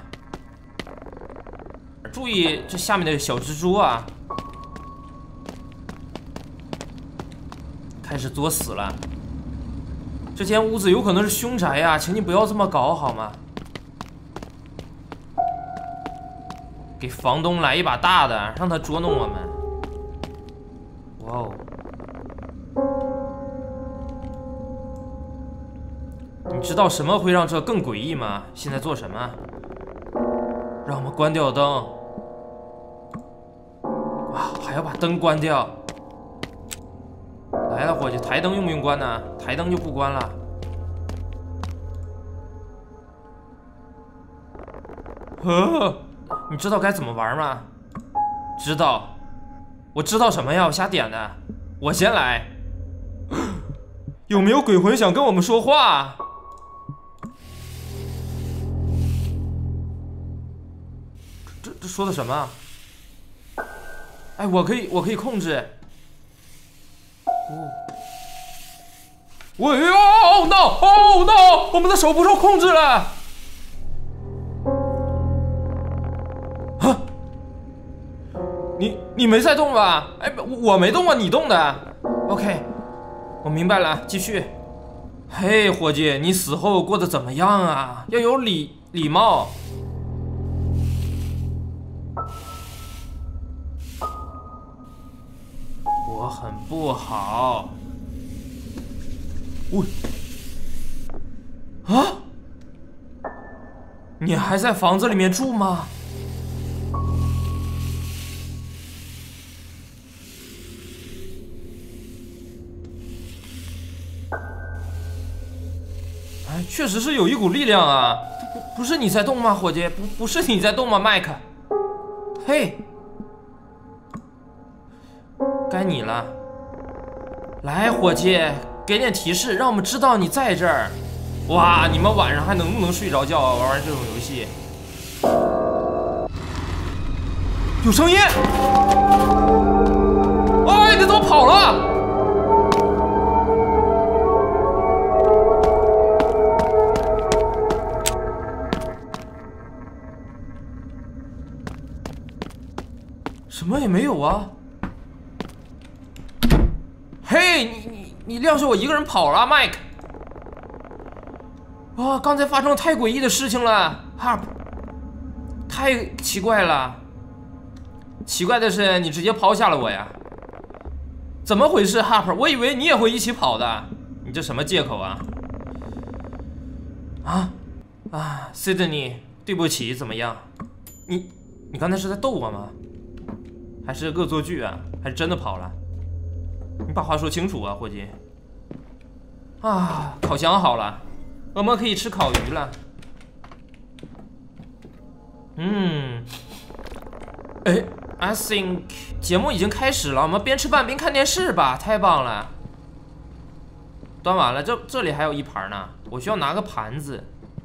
注意这下面的小蜘蛛啊！开始作死了。这间屋子有可能是凶宅呀，请你不要这么搞好吗？给房东来一把大的，让他捉弄我们。哇哦！你知道什么会让这更诡异吗？现在做什么？让我们关掉灯。哇，还要把灯关掉。来了，伙计，台灯用不用关呢？台灯就不关了。你知道该怎么玩吗？知道。我知道什么呀？我瞎点的。我先来。有没有鬼魂想跟我们说话？这说的什么？哎，我可以控制。Oh no！Oh no！ 我们的手不受控制了。你没在动吧？哎，我没动啊，你动的。OK， 我明白了，继续。嘿，伙计，你死后过得怎么样啊？要有礼貌。我很不好。喂，啊？你还在房子里面住吗？哎，确实是有一股力量啊！不是你在动吗，伙计？不是你在动吗，麦克？嘿，该你了。来，伙计，给点提示，让我们知道你在这儿。哇，你们晚上还能不能睡着觉啊？玩这种游戏。有声音！哎，你怎么跑了？ 走啊！嘿，你撂下我一个人跑了，麦克！哇，刚才发生了太诡异的事情了，哈普，太奇怪了。奇怪的是，你直接抛下了我呀？怎么回事，哈普？我以为你也会一起跑的，你这什么借口啊？西德尼，对不起，怎么样？你刚才是在逗我吗？还是恶作剧啊？还是真的跑了？你把话说清楚啊，伙计！烤箱好了，我们可以吃烤鱼了。I think 节目已经开始了，我们边吃饭边看电视吧，太棒了！端完了，这里还有一盘呢，我需要拿个盘子。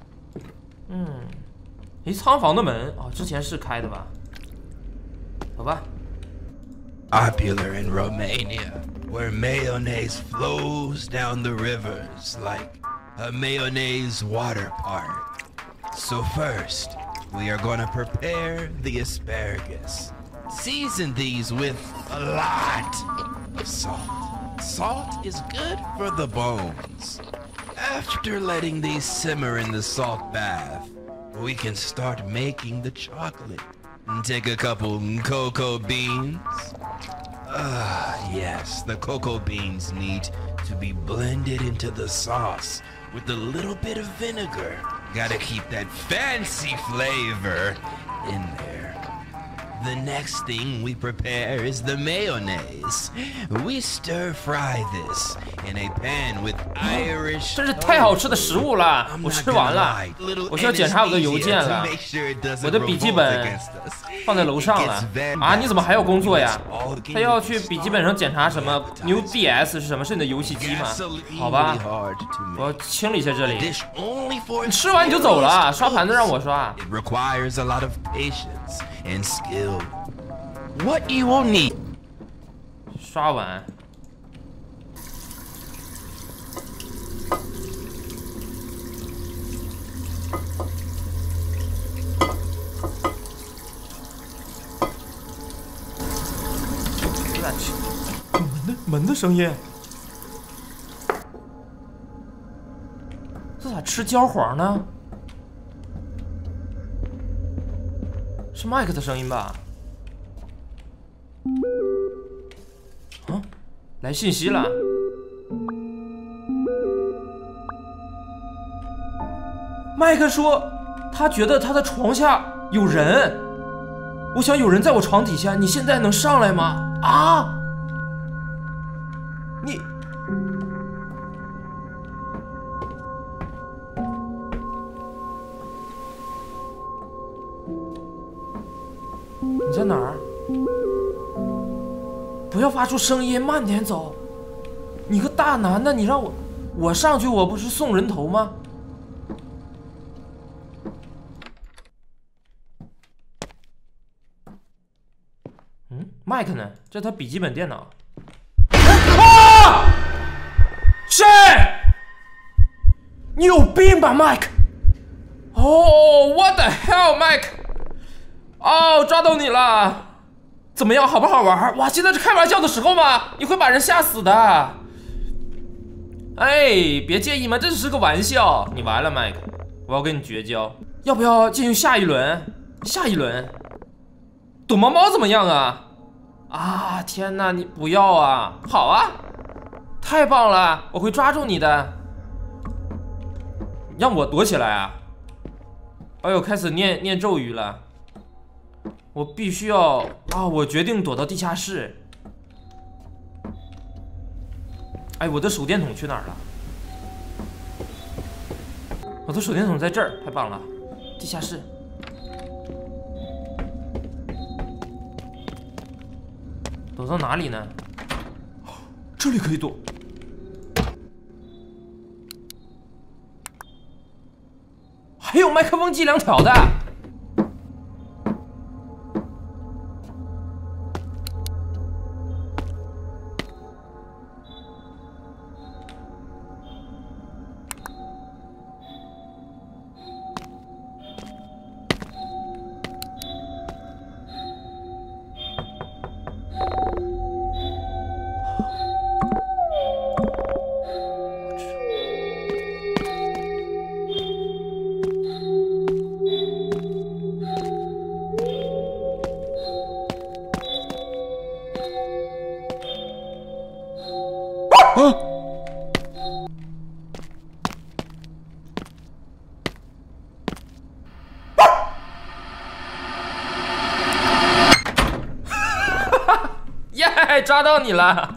仓房的门之前是开的吧？好吧。 Popular in Romania, where mayonnaise flows down the rivers like a mayonnaise water park. So first, we are going to prepare the asparagus. Season these with a lot of salt. Salt is good for the bones. After letting these simmer in the salt bath, we can start making the chocolate. Take a couple cocoa beans. Yes, the cocoa beans need to be blended into the sauce with a little bit of vinegar. Gotta keep that fancy flavor in there. The next thing we prepare is the mayonnaise. We stir fry this in a pan with Irish. 这是太好吃的食物了，我吃完了，我需要检查我的邮件了，我的笔记本放在楼上了。你怎么还要工作呀？他要去笔记本上检查什么 ？New DS 是什么？是你的游戏机吗？好吧，我清理一下这里。你吃完你就走了，刷盘子让我刷。 It requires a lot of patience and skill. What you will need. 刷完。门的声音。这咋吃焦黄呢？是麦克的声音吧？来信息了。麦克说，他觉得他的床下有人。我想有人在我床底下，你现在能上来吗？你在哪儿？不要发出声音，慢点走。你个大男的，你让我上去，我不是送人头吗？麦克呢？这是他笔记本电脑。谁？你有病吧，麦克？What the hell， 麦克？抓到你了！怎么样，好不好玩？哇，现在是开玩笑的时候吗？你会把人吓死的。别介意嘛，这只是个玩笑。你完了，麦克，我要跟你绝交。要不要进行下一轮？下一轮，躲猫猫怎么样啊？天哪，你不要啊！好啊，太棒了，我会抓住你的。让我躲起来啊！开始念咒语了。我必须要我决定躲到地下室。我的手电筒去哪儿了？我的手电筒在这儿，太棒了！地下室。躲到哪里呢？这里可以躲。还有麦克风机2条的。 耶，抓到你了！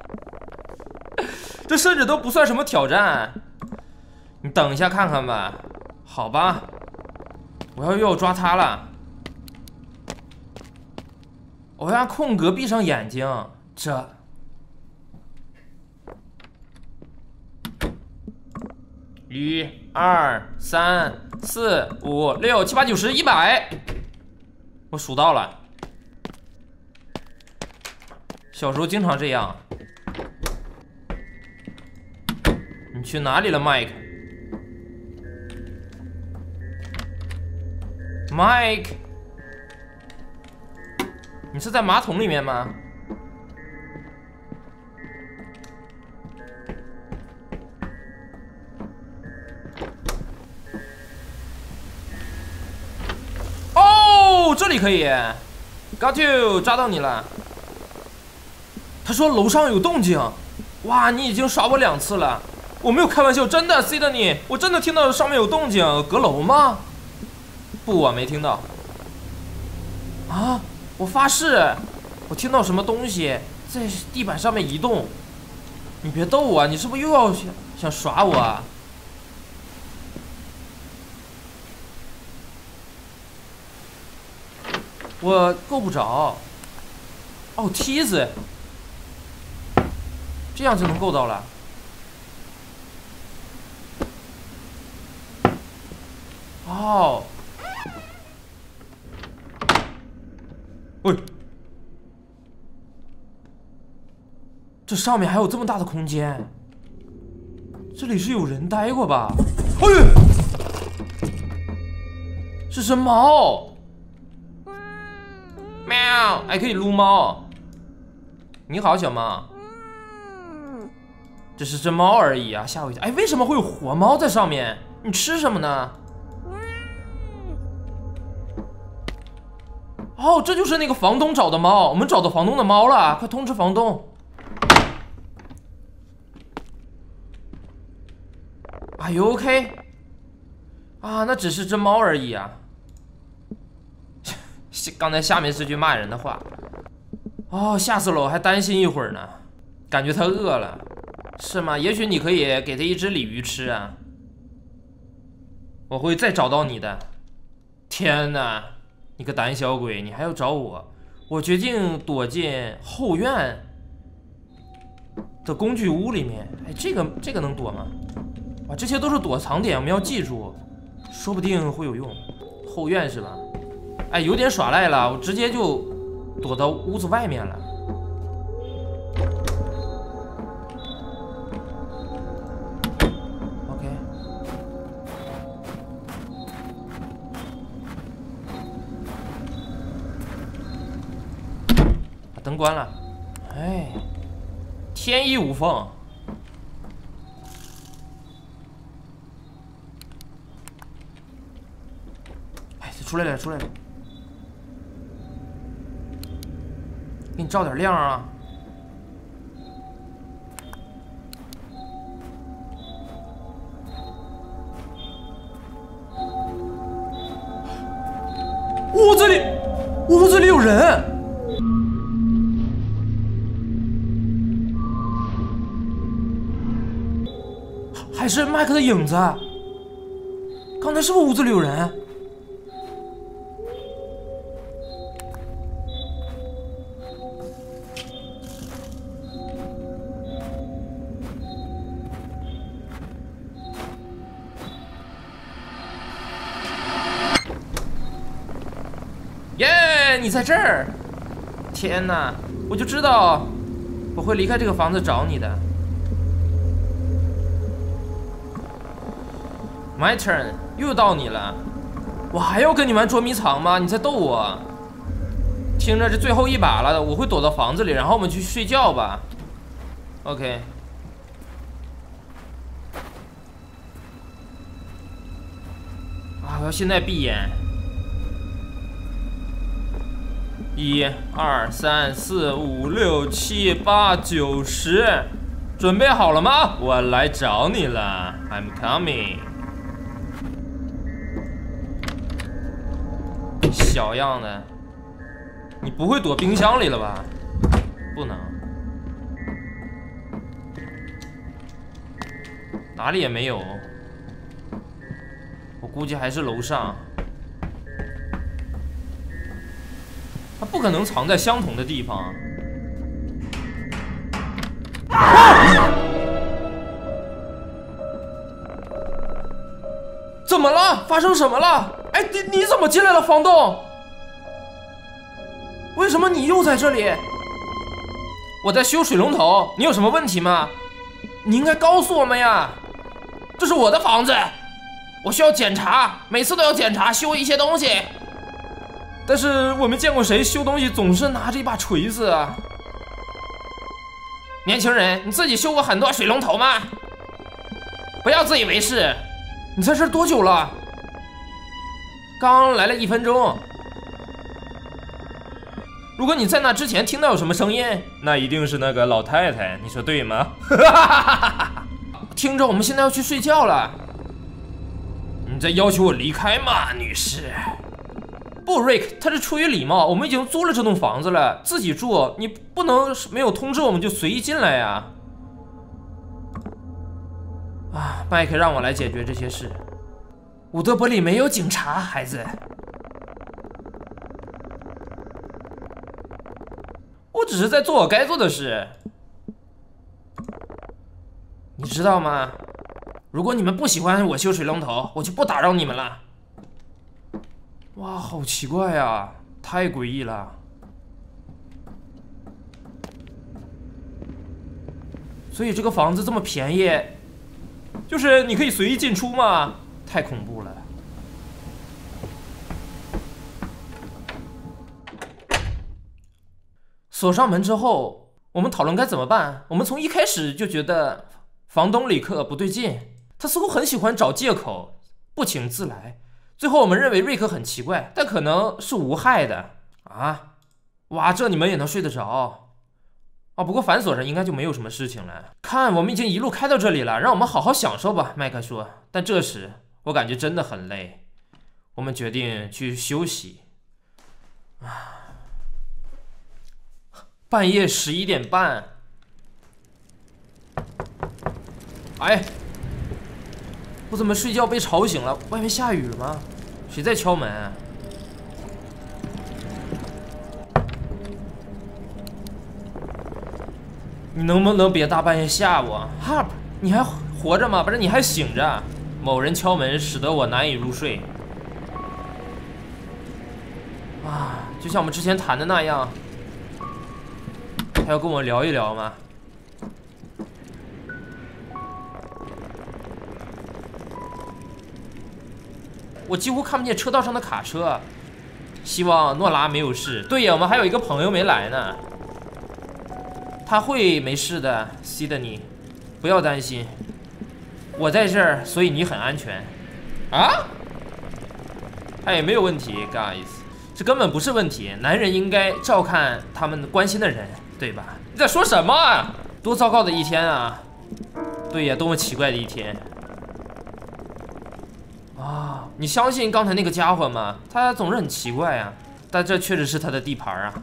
这甚至都不算什么挑战，你等一下看看吧。好吧，我又要抓他了。我要空格闭上眼睛，这。1、2、3、4、5、6、7、8、9、10、100，我数到了。小时候经常这样。你去哪里了，麦克？麦克，你是在马桶里面吗？哦，这里可以 ，Got you， 抓到你了。他说楼上有动静，哇，你已经耍我2次了，我没有开玩笑，真的 ，Sydney， 我真的听到上面有动静，阁楼吗？不，我没听到。啊，我发誓，我听到什么东西在地板上面移动。你别逗我，你是不是又要想耍我啊？我够不着。哦，梯子。这样就能够到了。哦，喂，这上面还有这么大的空间，这里是有人待过吧？哎呦，是只猫，喵，还可以撸猫。你好，小猫。这是只猫而已啊，吓我一跳！哎，为什么会有活猫在上面？你吃什么呢？哦，这就是那个房东找的猫，我们找到房东的猫了，快通知房东。Are you OK？ 啊，那只是只猫而已啊。刚才下面是句骂人的话。哦，吓死了，我还担心一会儿呢，感觉它饿了。是吗？也许你可以给他一只鲤鱼吃啊。我会再找到你的。天哪，你个胆小鬼，你还要找我？我决定躲进后院的工具屋里面。哎，这个能躲吗？哇，这些都是躲藏点，我们要记住，说不定会有用。后院是吧？哎，有点耍赖了，我直接就躲到屋子外面了。灯关了，哎，天衣无缝。哎，出来了，出来了，给你照点亮啊！屋子里有人。还是麦克的影子。刚才是不是屋子里有人？耶，你在这儿！天哪，我就知道我会离开这个房子找你的。My turn， 又到你了，我还要跟你玩捉迷藏吗？你在逗我？听着，这最后一把了，我会躲到房子里，然后我们去睡觉吧。OK。啊，我要现在闭眼。1、2、3、4、5、6、7、8、9、10。 准备好了吗？我来找你了 ，I'm coming。小样的，你不会躲冰箱里了吧？不能，哪里也没有。我估计还是楼上。他不可能藏在相同的地方。怎么了？发生什么了？哎，你怎么进来了，房东？为什么你又在这里？我在修水龙头，你有什么问题吗？你应该告诉我们呀！这是我的房子，我需要检查，每次都要检查修一些东西。但是我没见过谁修东西总是拿着一把锤子啊！年轻人，你自己修过很多水龙头吗？不要自以为是。你在这儿多久了？刚来了1分钟。如果你在那之前听到有什么声音，那一定是那个老太太，你说对吗？听着，我们现在要去睡觉了。你在要求我离开吗，女士？不，瑞克，他是出于礼貌，我们已经租了这栋房子了，自己住，你不能没有通知我们就随意进来呀。啊，麦克让我来解决这些事。伍德伯里没有警察，孩子。我只是在做我该做的事，你知道吗？如果你们不喜欢我修水龙头，我就不打扰你们了。哇，好奇怪呀，太诡异了。所以这个房子这么便宜，就是你可以随意进出吗？太恐怖了。锁上门之后，我们讨论该怎么办。我们从一开始就觉得房东里克不对劲，他似乎很喜欢找借口，不请自来。最后我们认为瑞克很奇怪，但可能是无害的啊！哇，这你们也能睡得着？哦，不过反锁上应该就没有什么事情了。看，我们已经一路开到这里了，让我们好好享受吧，麦克说。但这时我感觉真的很累，我们决定去休息。半夜11点半，哎，我怎么睡觉被吵醒了？外面下雨了吗？谁在敲门啊？你能不能别大半夜吓我 ？Harp， 你还活着吗？不是，你还醒着？某人敲门，使得我难以入睡。啊，就像我们之前谈的那样，他要跟我聊一聊吗？我几乎看不见车道上的卡车，希望诺拉没有事。对呀，我们还有一个朋友没来呢。他会没事的，西德尼，不要担心，我在这儿，所以你很安全。啊？哎，没有问题 ，guys， 这根本不是问题。男人应该照看他们关心的人，对吧？你在说什么啊？多糟糕的一天啊！对呀，多么奇怪的一天。啊，你相信刚才那个家伙吗？他总是很奇怪啊，但这确实是他的地盘啊。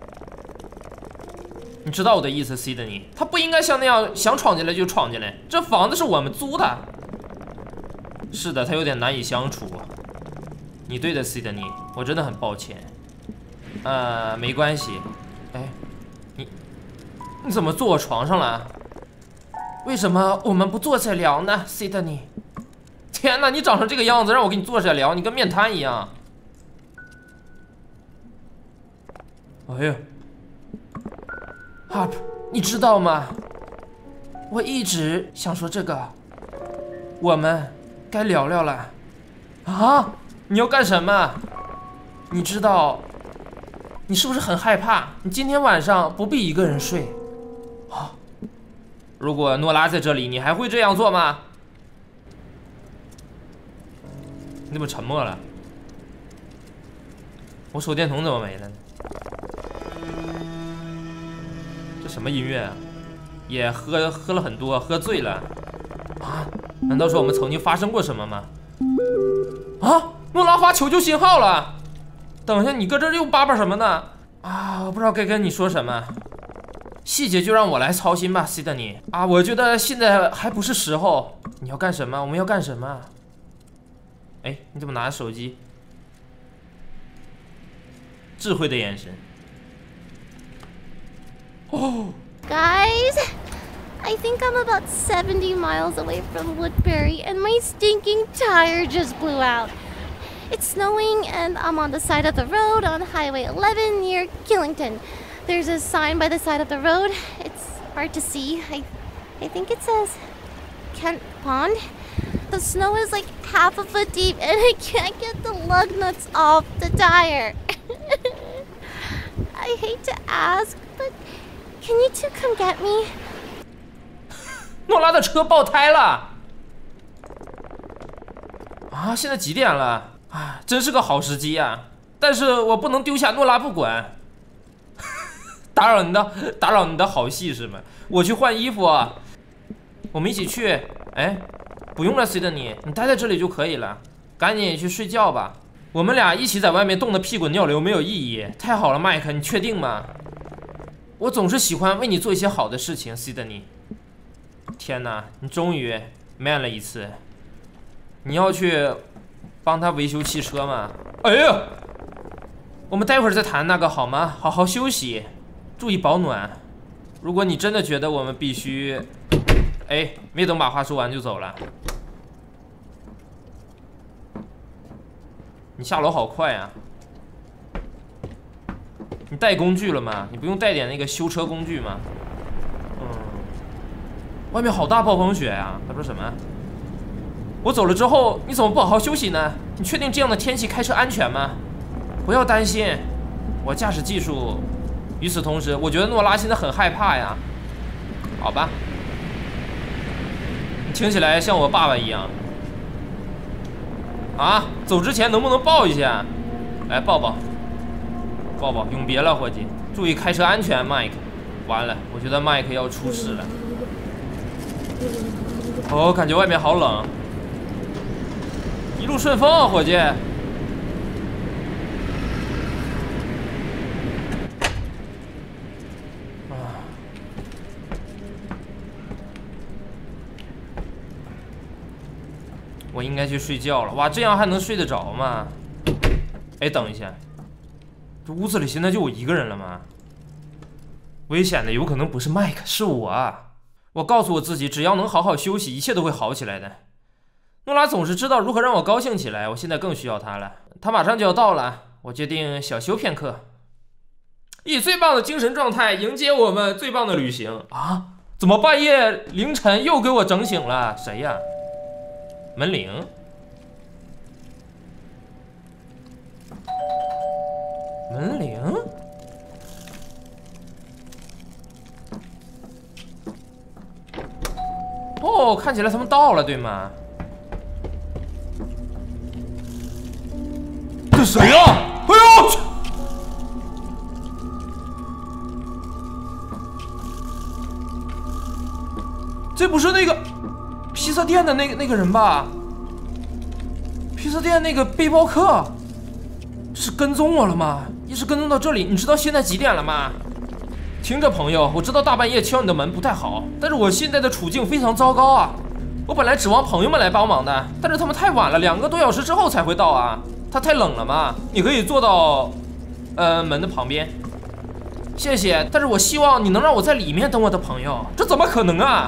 你知道我的意思，西德尼，他不应该像那样想闯进来就闯进来。这房子是我们租的。是的，他有点难以相处。你对的，西德尼，我真的很抱歉。没关系。哎，你怎么坐我床上了？为什么我们不坐下聊呢，西德尼？天哪，你长成这个样子，让我跟你坐下聊，你跟面瘫一样。哎呀，Harp， 你知道吗？我一直想说这个，我们该聊聊了。啊？你要干什么？你知道，你是不是很害怕？你今天晚上不必一个人睡。啊？如果诺拉在这里，你还会这样做吗？你怎么沉默了？我手电筒怎么没了呢？这什么音乐啊？ 也喝了很多，喝醉了。啊？难道说我们曾经发生过什么吗？啊！诺拉发求救信号了。等一下，你搁这又叭叭什么呢？啊，我不知道该跟你说什么。细节就让我来操心吧，西德尼。啊，我觉得现在还不是时候。你要干什么？我们要干什么？哎，你怎么拿着手机？智慧的眼神。哦 Guys, I think I'm about 70 miles away from Woodbury and my stinking tire just blew out. It's snowing and I'm on the side of the road on Highway 11 near Killington. There's a sign by the side of the road. It's hard to see. I think it says Kent Pond. The snow is like half a foot deep and I can't get the lug nuts off the tire. I hate to ask, but can you two come get me? 诺拉的车爆胎了！啊，现在几点了？啊，真是个好时机啊！但是我不能丢下诺拉不管。打扰你的好戏是吗？我去换衣服啊，我们一起去。哎，不用了，随着你待在这里就可以了。赶紧去睡觉吧。我们俩一起在外面冻得屁滚尿流没有意义。太好了，麦克，你确定吗？我总是喜欢为你做一些好的事情，西德尼。天哪，你终于 man 了一次。你要去帮他维修汽车吗？哎呀，我们待会儿再谈那个好吗？好好休息，注意保暖。如果你真的觉得我们必须……哎，没等把话说完就走了。你下楼好快啊！你带工具了吗？你不用带点那个修车工具吗？外面好大暴风雪呀！他说什么？我走了之后，你怎么不好好休息呢？你确定这样的天气开车安全吗？不要担心，我驾驶技术。与此同时，我觉得诺拉现在很害怕呀。好吧，你听起来像我爸爸一样。啊，走之前能不能抱一下？来抱抱，抱抱，永别了，伙计，注意开车安全，麦克。完了，我觉得麦克要出事了。哦，感觉外面好冷。一路顺风啊，伙计。我应该去睡觉了。哇，这样还能睡得着吗？哎，等一下，这屋子里现在就我一个人了吗？危险的有可能不是麦克，是我啊。我告诉我自己，只要能好好休息，一切都会好起来的。诺拉总是知道如何让我高兴起来，我现在更需要他了。他马上就要到了，我决定小休片刻，以最棒的精神状态迎接我们最棒的旅行啊！怎么半夜凌晨又给我整醒了？谁呀？门铃。门铃。哦，看起来他们到了，对吗？这谁呀？哎呦！这不是那个披萨店的那个人吧？披萨店那个背包客是跟踪我了吗？一直跟踪到这里。你知道现在几点了吗？听着，朋友，我知道大半夜敲你的门不太好，但是我现在的处境非常糟糕啊！我本来指望朋友们来帮忙的，但是他们太晚了，2个多小时之后才会到啊！它太冷了嘛，你可以坐到，门的旁边，谢谢。但是我希望你能让我在里面等我的朋友，这怎么可能啊？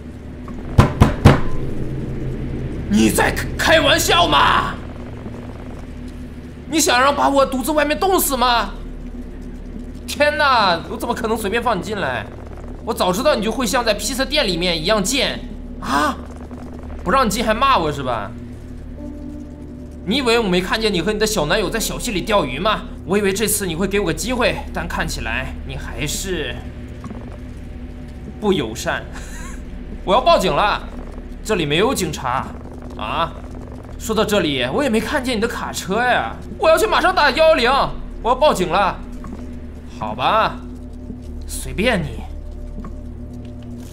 你在开玩笑吗？你想让把我独自外面冻死吗？天哪，我怎么可能随便放你进来？我早知道你就会像在披萨店里面一样贱啊！不让你进还骂我是吧？你以为我没看见你和你的小男友在小溪里钓鱼吗？我以为这次你会给我个机会，但看起来你还是不友善。我要报警了，这里没有警察啊！说到这里，我也没看见你的卡车呀！我要去马上打110，我要报警了。好吧，随便你。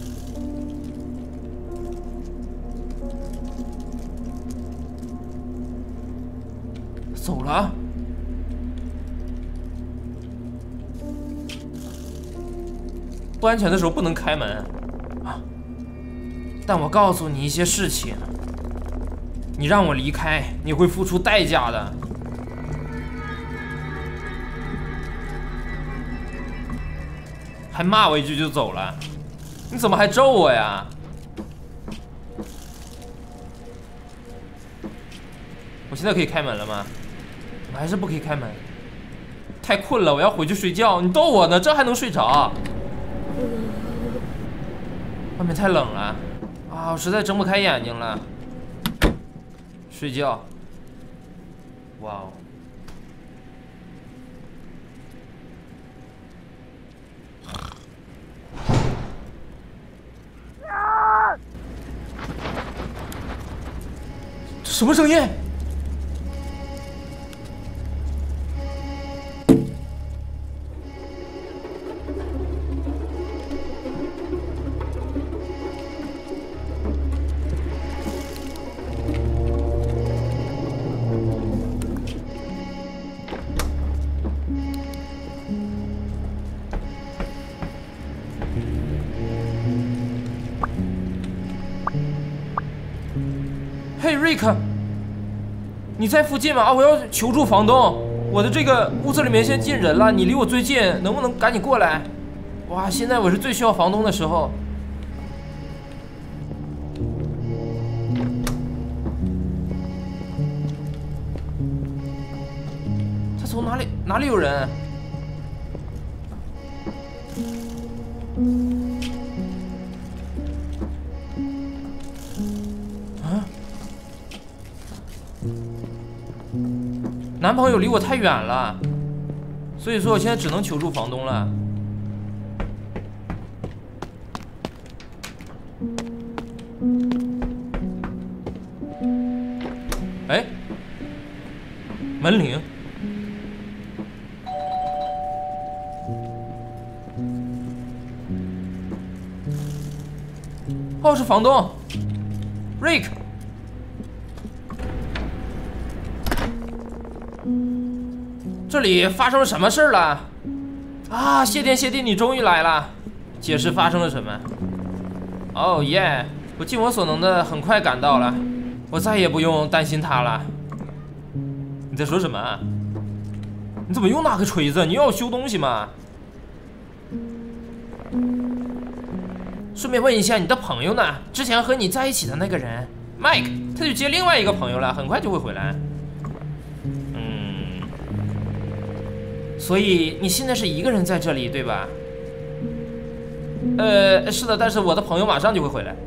走了。不安全的时候不能开门啊！但我告诉你一些事情，你让我离开，你会付出代价的。还骂我一句就走了，你怎么还咒我呀？我现在可以开门了吗？我还是不可以开门，太困了，我要回去睡觉。你逗我呢，这还能睡着？外面太冷了啊，我实在睁不开眼睛了。睡觉。哇哦！这什么声音？嘿，瑞克，你在附近吗？啊，我要求助房东。我的这个屋子里面现在进人了，你离我最近，能不能赶紧过来？哇，现在我是最需要房东的时候。他从哪里有人？男朋友离我太远了，所以说我现在只能求助房东了。哎，门铃。哦，是房东 ，Rick。这里发生了什么事儿了？啊，谢天谢地，你终于来了！解释发生了什么？哦耶！我尽我所能的，很快赶到了，我再也不用担心他了。你在说什么？你怎么又拿个锤子？你又要修东西吗？顺便问一下，你的朋友呢？之前和你在一起的那个人 ，Mike， 他去接另外一个朋友了，很快就会回来。所以你现在是一个人在这里，对吧？是的，但是我的朋友马上就会回来。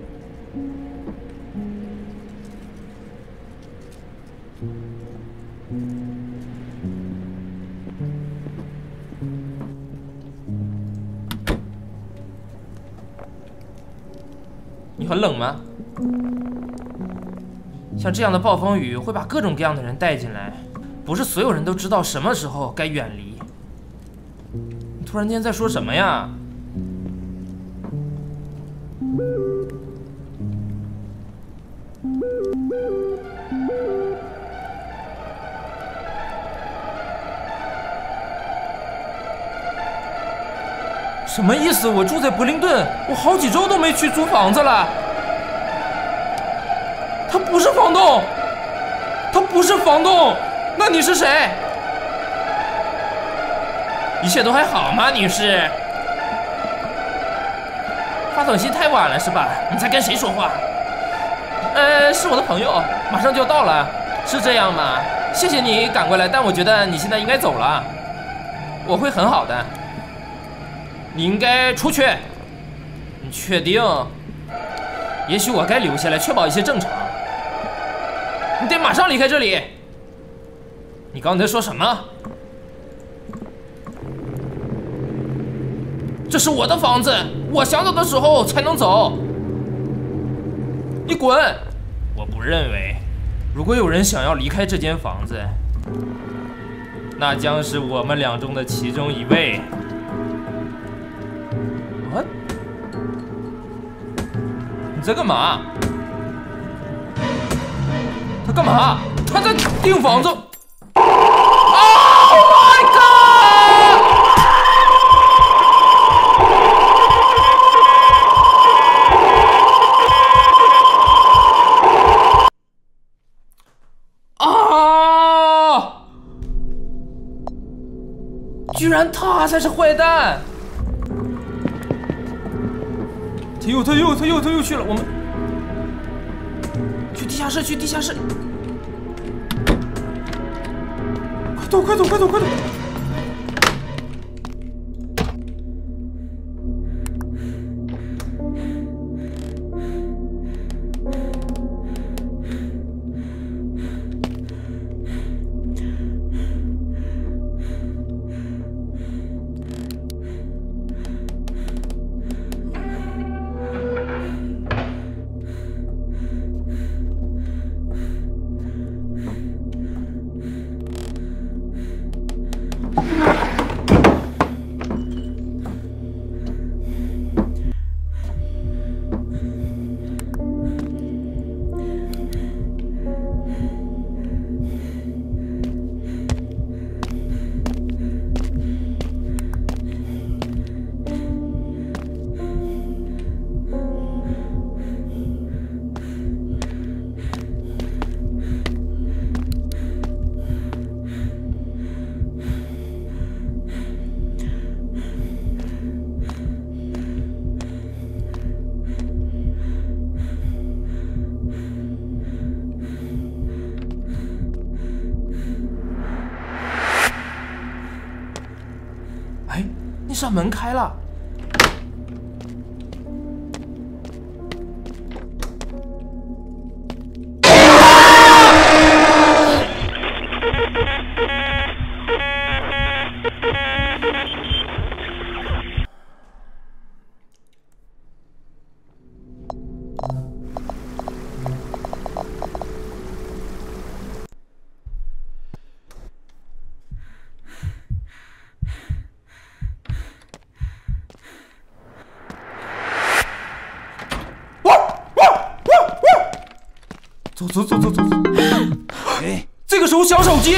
你很冷吗？像这样的暴风雨会把各种各样的人带进来，不是所有人都知道什么时候该远离。你突然间在说什么呀？什么意思？我住在柏林顿，我好几周都没去租房子了。他不是房东，他不是房东，那你是谁？一切都还好吗，女士？发短信太晚了是吧？你在跟谁说话？是我的朋友，马上就要到了，是这样吗？谢谢你赶过来，但我觉得你现在应该走了。我会很好的。你应该出去。你确定？也许我该留下来，确保一切正常。你得马上离开这里。你刚才说什么？这是我的房子，我想走的时候才能走。你滚！我不认为，如果有人想要离开这间房子，那将是我们俩中的其中一位。What？ 你在干嘛？他干嘛？他在订房子。 居然他才是坏蛋！他又去了，我们去地下室，去地下室！快走，快走，快走，快走！那扇门开了。走！哎，这个时候响手机，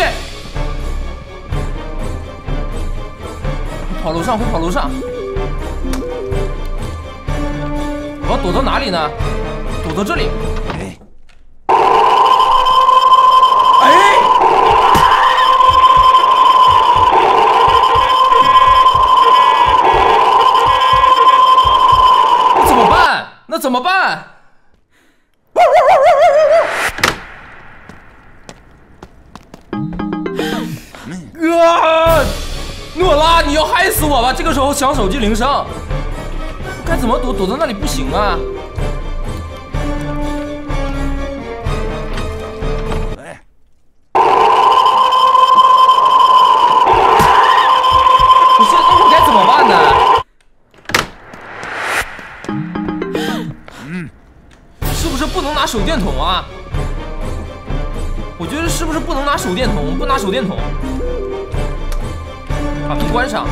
跑楼上，快跑楼上！我要躲到哪里呢？躲到这里。那怎么办？诺拉，你要害死我吧！这个时候响手机铃声，该怎么躲？躲在那里不行啊！我现在我该怎么办呢？是不是不能拿手电筒啊？我觉得是不是不能拿手电筒？不拿手电筒。把门关上。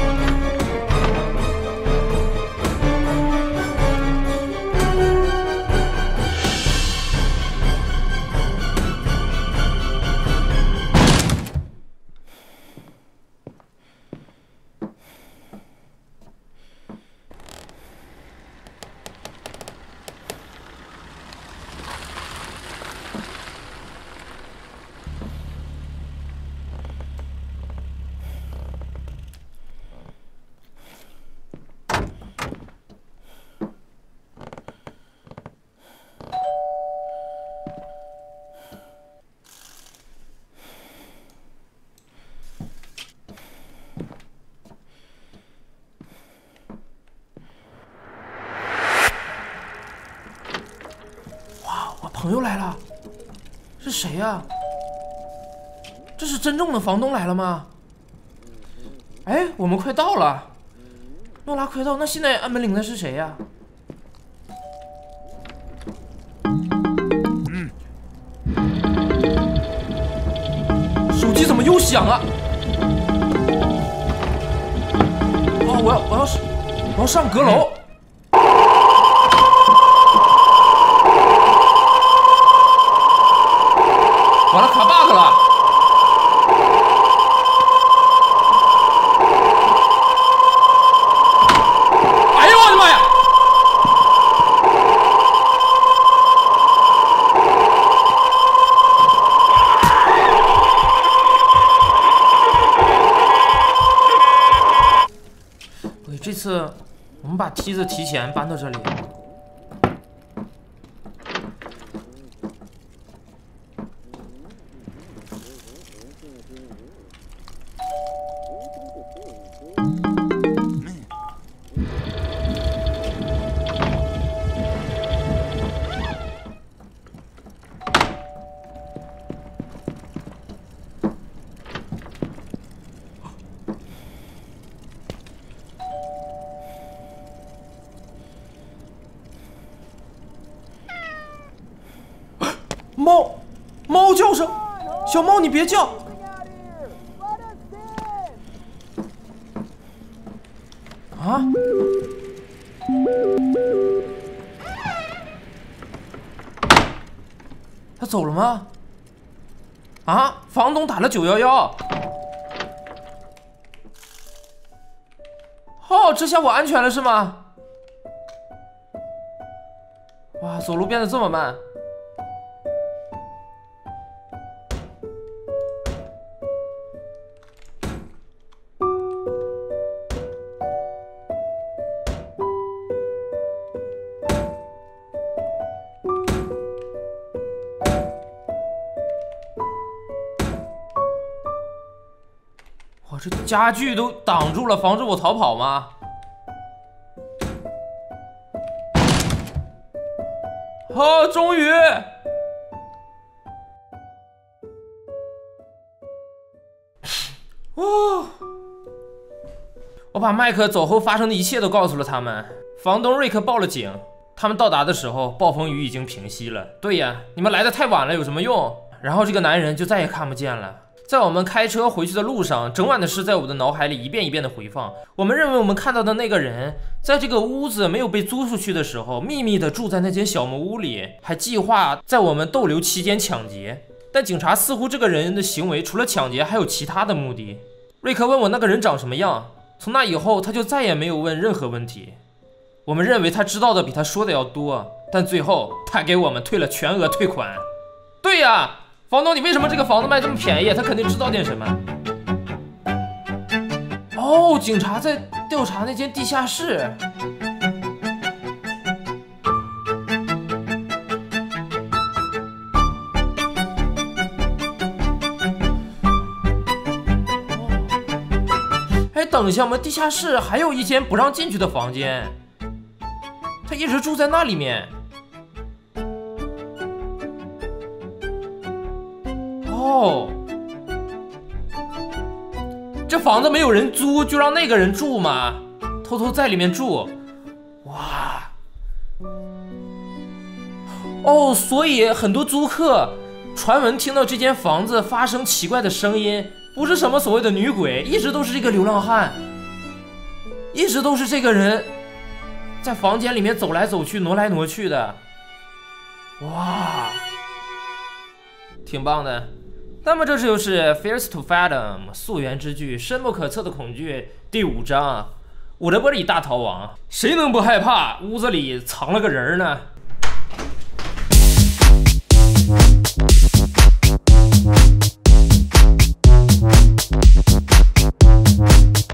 朋友来了，是谁呀？这是真正的房东来了吗？哎，我们快到了，诺拉快到，那现在按门铃的是谁呀？手机怎么又响了？哦，我要上阁楼。完了，卡 bug 了！哎呦我的妈呀！ 们把梯子提前搬到这里。猫叫声，小猫你别叫！啊？他走了吗？啊！房东打了911。哦，这下我安全了是吗？哇，走路变得这么慢。哇，这家具都挡住了，防止我逃跑吗？啊，终于！哦，我把麦克走后发生的一切都告诉了他们。房东瑞克报了警，他们到达的时候，暴风雨已经平息了。对呀，你们来的太晚了，有什么用？然后这个男人就再也看不见了。在我们开车回去的路上，整晚的事在我的脑海里一遍一遍的回放。我们认为我们看到的那个人，在这个屋子没有被租出去的时候，秘密的住在那间小木屋里，还计划在我们逗留期间抢劫。但警察似乎这个人的行为除了抢劫还有其他的目的。瑞克问我那个人长什么样，从那以后他就再也没有问任何问题。我们认为他知道的比他说的要多，但最后他给我们退了全额退款。对呀，房东，你为什么这个房子卖这么便宜？他肯定知道点什么。哦，警察在调查那间地下室。哎，等一下，我们地下室还有一间不让进去的房间，他一直住在那里面。哦，这房子没有人租，就让那个人住嘛，偷偷在里面住。哇，哦，所以很多租客传闻听到这间房子发生奇怪的声音，不是什么所谓的女鬼，一直都是这个流浪汉，一直都是这个人在房间里面走来走去，挪来挪去的。哇，挺棒的。那么这就是《Fears to Fathom》溯源之剧深不可测的恐惧第5章，伍德伯里大逃亡。谁能不害怕屋子里藏了个人呢？